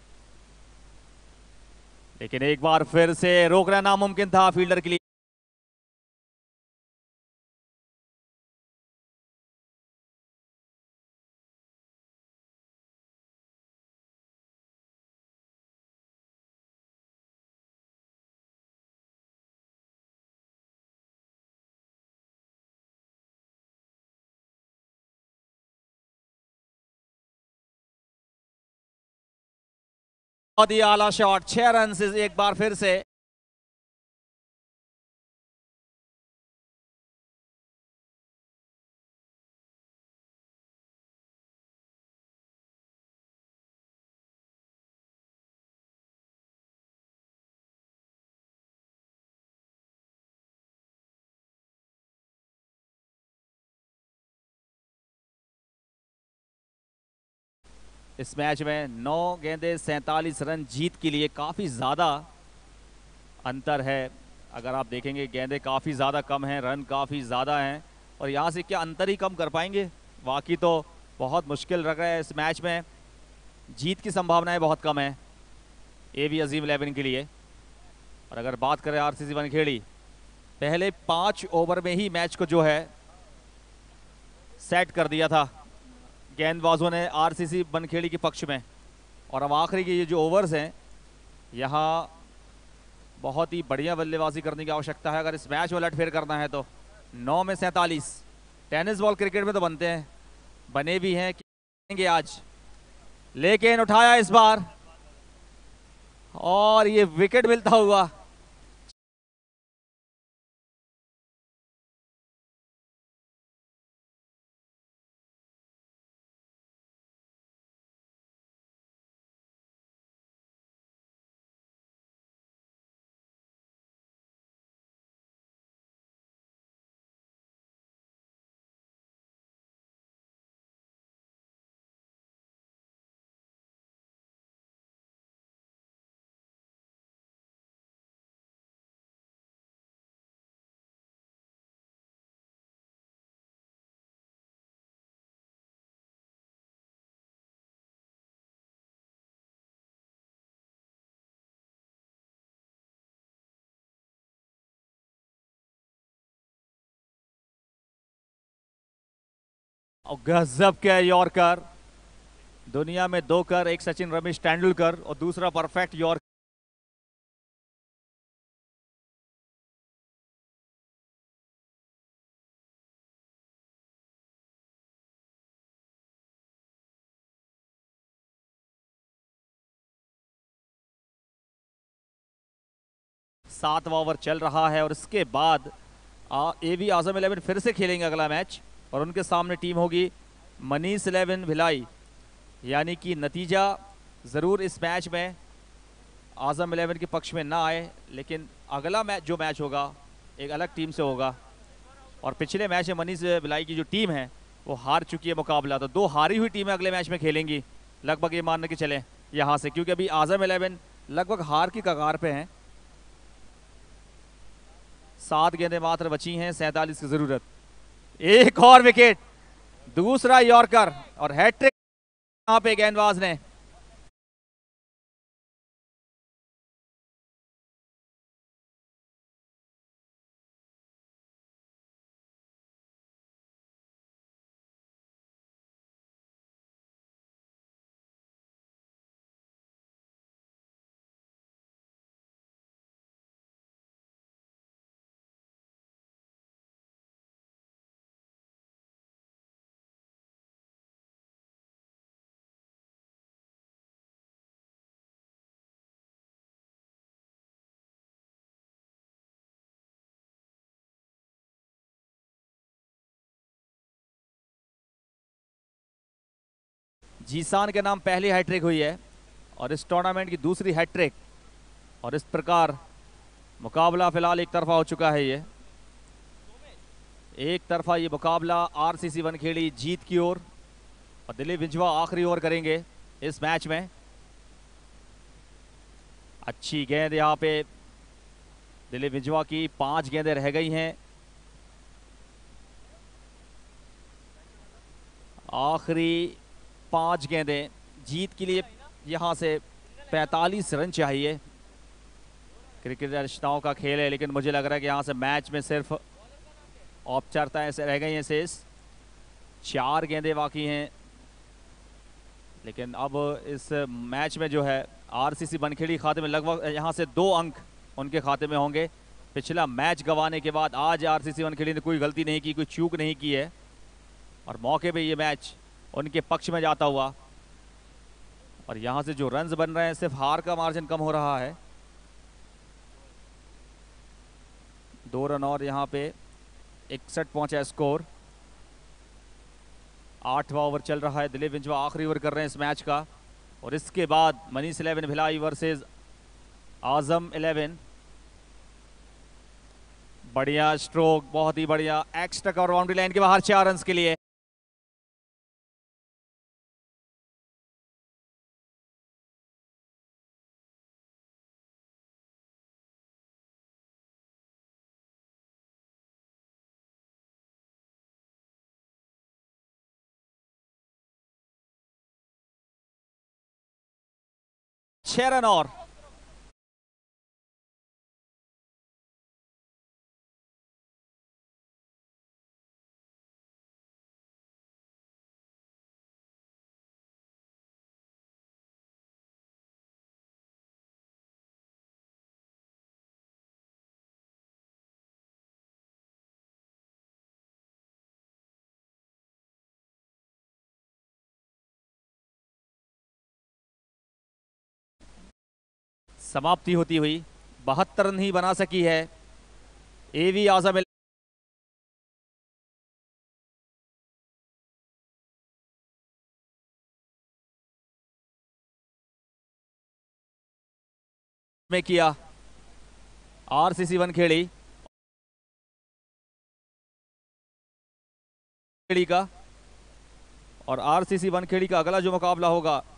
लेकिन एक बार फिर से रोकना नामुमकिन था फील्डर के लिए। बहुत ही आला शॉट, 6 रन से एक बार फिर से। इस मैच में 9 गेंदें 47 रन जीत के लिए काफ़ी ज़्यादा अंतर है। अगर आप देखेंगे गेंदें काफ़ी ज़्यादा कम हैं, रन काफ़ी ज़्यादा हैं और यहाँ से क्या अंतर ही कम कर पाएंगे। बाकी तो बहुत मुश्किल लग रहा है इस मैच में, जीत की संभावनाएं बहुत कम है एवी अजीम 11 के लिए। और अगर बात करें आरसीसी वनखेड़ी, पहले 5 ओवर में ही मैच को जो है सेट कर दिया था गेंदबाजों ने आरसीसी वनखेड़ी के पक्ष में। और अब आखिरी के ये जो ओवर्स हैं, यहाँ बहुत ही बढ़िया बल्लेबाजी करने की आवश्यकता है अगर इस मैच में उलटफेर करना है तो। 9 में 47, टेनिस बॉल क्रिकेट में तो बनते हैं, बने भी हैं कि आज, लेकिन उठाया इस बार और ये विकेट मिलता हुआ। और गजब के यॉर्कर, दुनिया में 2 कर, एक सचिन रमेश तेंदुलकर और दूसरा परफेक्ट यॉर्कर। सातवां ओवर चल रहा है और इसके बाद एवी आजम 11 फिर से खेलेंगे अगला मैच और उनके सामने टीम होगी मनीष 11 भिलाई। यानी कि नतीजा ज़रूर इस मैच में आजम 11 के पक्ष में ना आए, लेकिन अगला मैच जो मैच होगा एक अलग टीम से होगा। और पिछले मैच में मनीष भिलाई की जो टीम है वो हार चुकी है मुकाबला, तो 2 हारी हुई टीमें अगले मैच में खेलेंगी लगभग, ये मानने के चलें यहाँ से, क्योंकि अभी आजम 11 लगभग हार की कगार पे हैं। 7 गेंदें मात्र बची हैं, 47 की जरूरत। एक और विकेट, दूसरा यॉर्कर और हैट्रिक यहां पे गेंदबाज ने। जीसान के नाम पहली हैट्रिक हुई है और इस टूर्नामेंट की दूसरी हैट्रिक, और इस प्रकार मुकाबला फिलहाल एक तरफा हो चुका है ये। एक तरफा ये मुकाबला आरसीसी वनखेड़ी जीत की ओर और दिलीप विंझवा आखिरी ओवर करेंगे इस मैच में। अच्छी गेंद यहाँ पे दिलीप विंझवा की, 5 गेंदें रह गई हैं। आखिरी 5 गेंदें जीत के लिए, यहाँ से 45 रन चाहिए। क्रिकेट रचनाओं का खेल है, लेकिन मुझे लग रहा है कि यहाँ से मैच में सिर्फ औपचारिकताएं ऐसे रह गई हैं शेष। 4 गेंदें बाकी हैं, लेकिन अब इस मैच में जो है आरसीसी वनखेड़ी खाते में लगभग यहाँ से 2 अंक उनके खाते में होंगे। पिछला मैच गंवाने के बाद आज आरसीसी वनखेड़ी ने कोई गलती नहीं की, कोई चूक नहीं की है और मौके पे ये मैच उनके पक्ष में जाता हुआ। और यहाँ से जो रन्स बन रहे हैं, सिर्फ हार का मार्जिन कम हो रहा है। 2 रन और यहाँ पे 61 पहुंचा स्कोर। 8वां ओवर चल रहा है, दिलीप विंझवा आखिरी ओवर कर रहे हैं इस मैच का। और इसके बाद मनीष 11 भिलाई वर्सेस आजम 11। बढ़िया स्ट्रोक, बहुत ही बढ़िया। एक्स्ट्रा कवर बाउंड्री लाइन के बाहर 4 रन के लिए। छह रन और। समाप्ति होती हुई 72 रन ही बना सकी है एवी आजम में किया आरसीसी वनखेड़ी का। और आरसीसी वनखेड़ी का अगला जो मुकाबला होगा